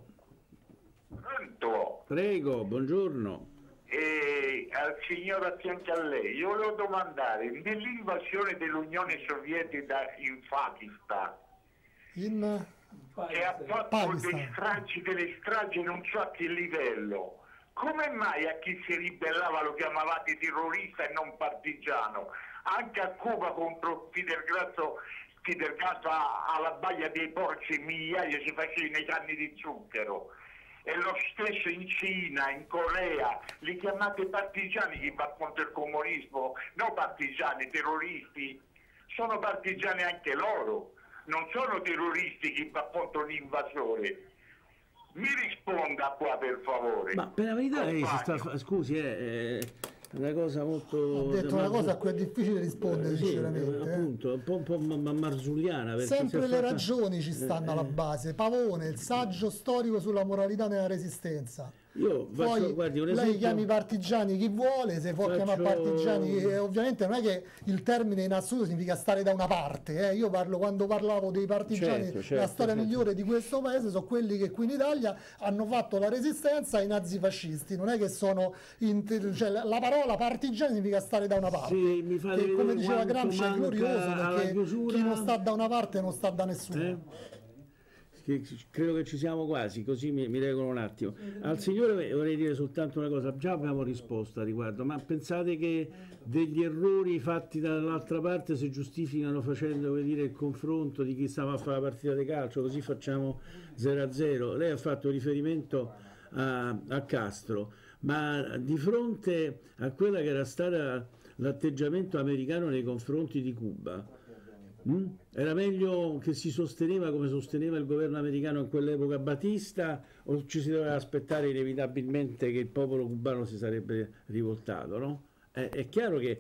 Pronto? Prego, buongiorno. Al signor a fianco a lei, io volevo domandare, nell'invasione dell'Unione Sovietica in Pakistan, che ha fatto delle stragi non so a che livello. Come mai a chi si ribellava lo chiamavate terrorista e non partigiano? Anche a Cuba contro Fidel Castro alla Baia dei Porci migliaia si facevano i canni di zucchero. E lo stesso in Cina, in Corea, li chiamate partigiani chi va contro il comunismo, no partigiani, terroristi, sono partigiani anche loro, non sono terroristi chi va contro un invasore. Mi risponda qua per favore. Ma per la verità lei scusi, è una cosa molto... Ho detto una cosa a cui è difficile rispondere, sinceramente. Appunto, un po' marzulliana. Sempre le ragioni ci stanno alla base. Pavone, il saggio storico sulla moralità nella resistenza. Io poi guardi, un lei chiami partigiani chi vuole, se può chiamare partigiani, ovviamente non è che il termine in assoluto significa stare da una parte, io quando parlavo dei partigiani, la storia migliore di questo paese sono quelli che qui in Italia hanno fatto la resistenza ai nazifascisti, non è che sono cioè, la parola partigiani significa stare da una parte, che, come diceva Gramsci è glorioso perché chi non sta da una parte non sta da nessuno. Credo che ci siamo quasi, così mi regolo un attimo. Al signore vorrei dire soltanto una cosa, già abbiamo risposto a riguardo, ma pensate che degli errori fatti dall'altra parte si giustificano facendo il confronto di chi stava a fare la partita di calcio, così facciamo 0-0. Lei ha fatto riferimento a Castro, ma di fronte a quella che era stata l'atteggiamento americano nei confronti di Cuba, era meglio che si sosteneva come sosteneva il governo americano in quell'epoca Batista, o ci si doveva aspettare inevitabilmente che il popolo cubano si sarebbe rivoltato, no? È chiaro che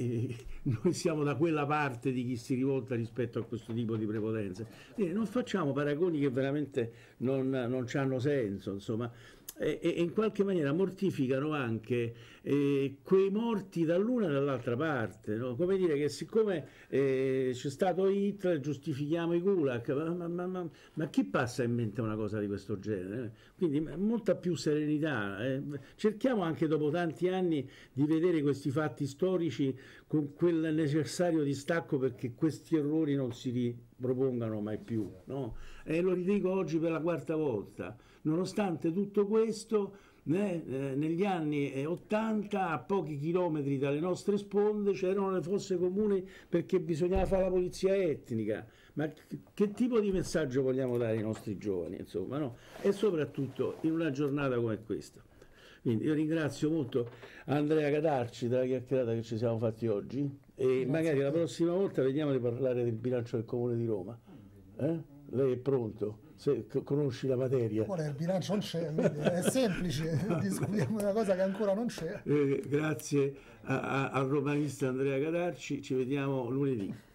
noi siamo da quella parte di chi si rivolta rispetto a questo tipo di prepotenze. Non facciamo paragoni che veramente non hanno senso, insomma. E in qualche maniera mortificano anche quei morti dall'una e dall'altra parte, no? Come dire che siccome c'è stato Hitler giustifichiamo i gulag, ma chi passa in mente una cosa di questo genere? Quindi molta più serenità, cerchiamo anche dopo tanti anni di vedere questi fatti storici con quel necessario distacco perché questi errori non si ripropongano mai più, no? E lo ridico oggi per la quarta volta. Nonostante tutto questo, negli anni 80, a pochi chilometri dalle nostre sponde, c'erano le fosse comuni perché bisognava fare la pulizia etnica. Ma che tipo di messaggio vogliamo dare ai nostri giovani, insomma, no? E soprattutto in una giornata come questa. Quindi io ringrazio molto Andrea Cadarci della chiacchierata che ci siamo fatti oggi e magari la prossima volta vediamo di parlare del bilancio del Comune di Roma. Lei è pronto? Se conosci la materia. Qual è il bilancio? Non c'è, è semplice, discutiamo una cosa che ancora non c'è. Grazie al romanista Andrea Cadarci, ci vediamo lunedì.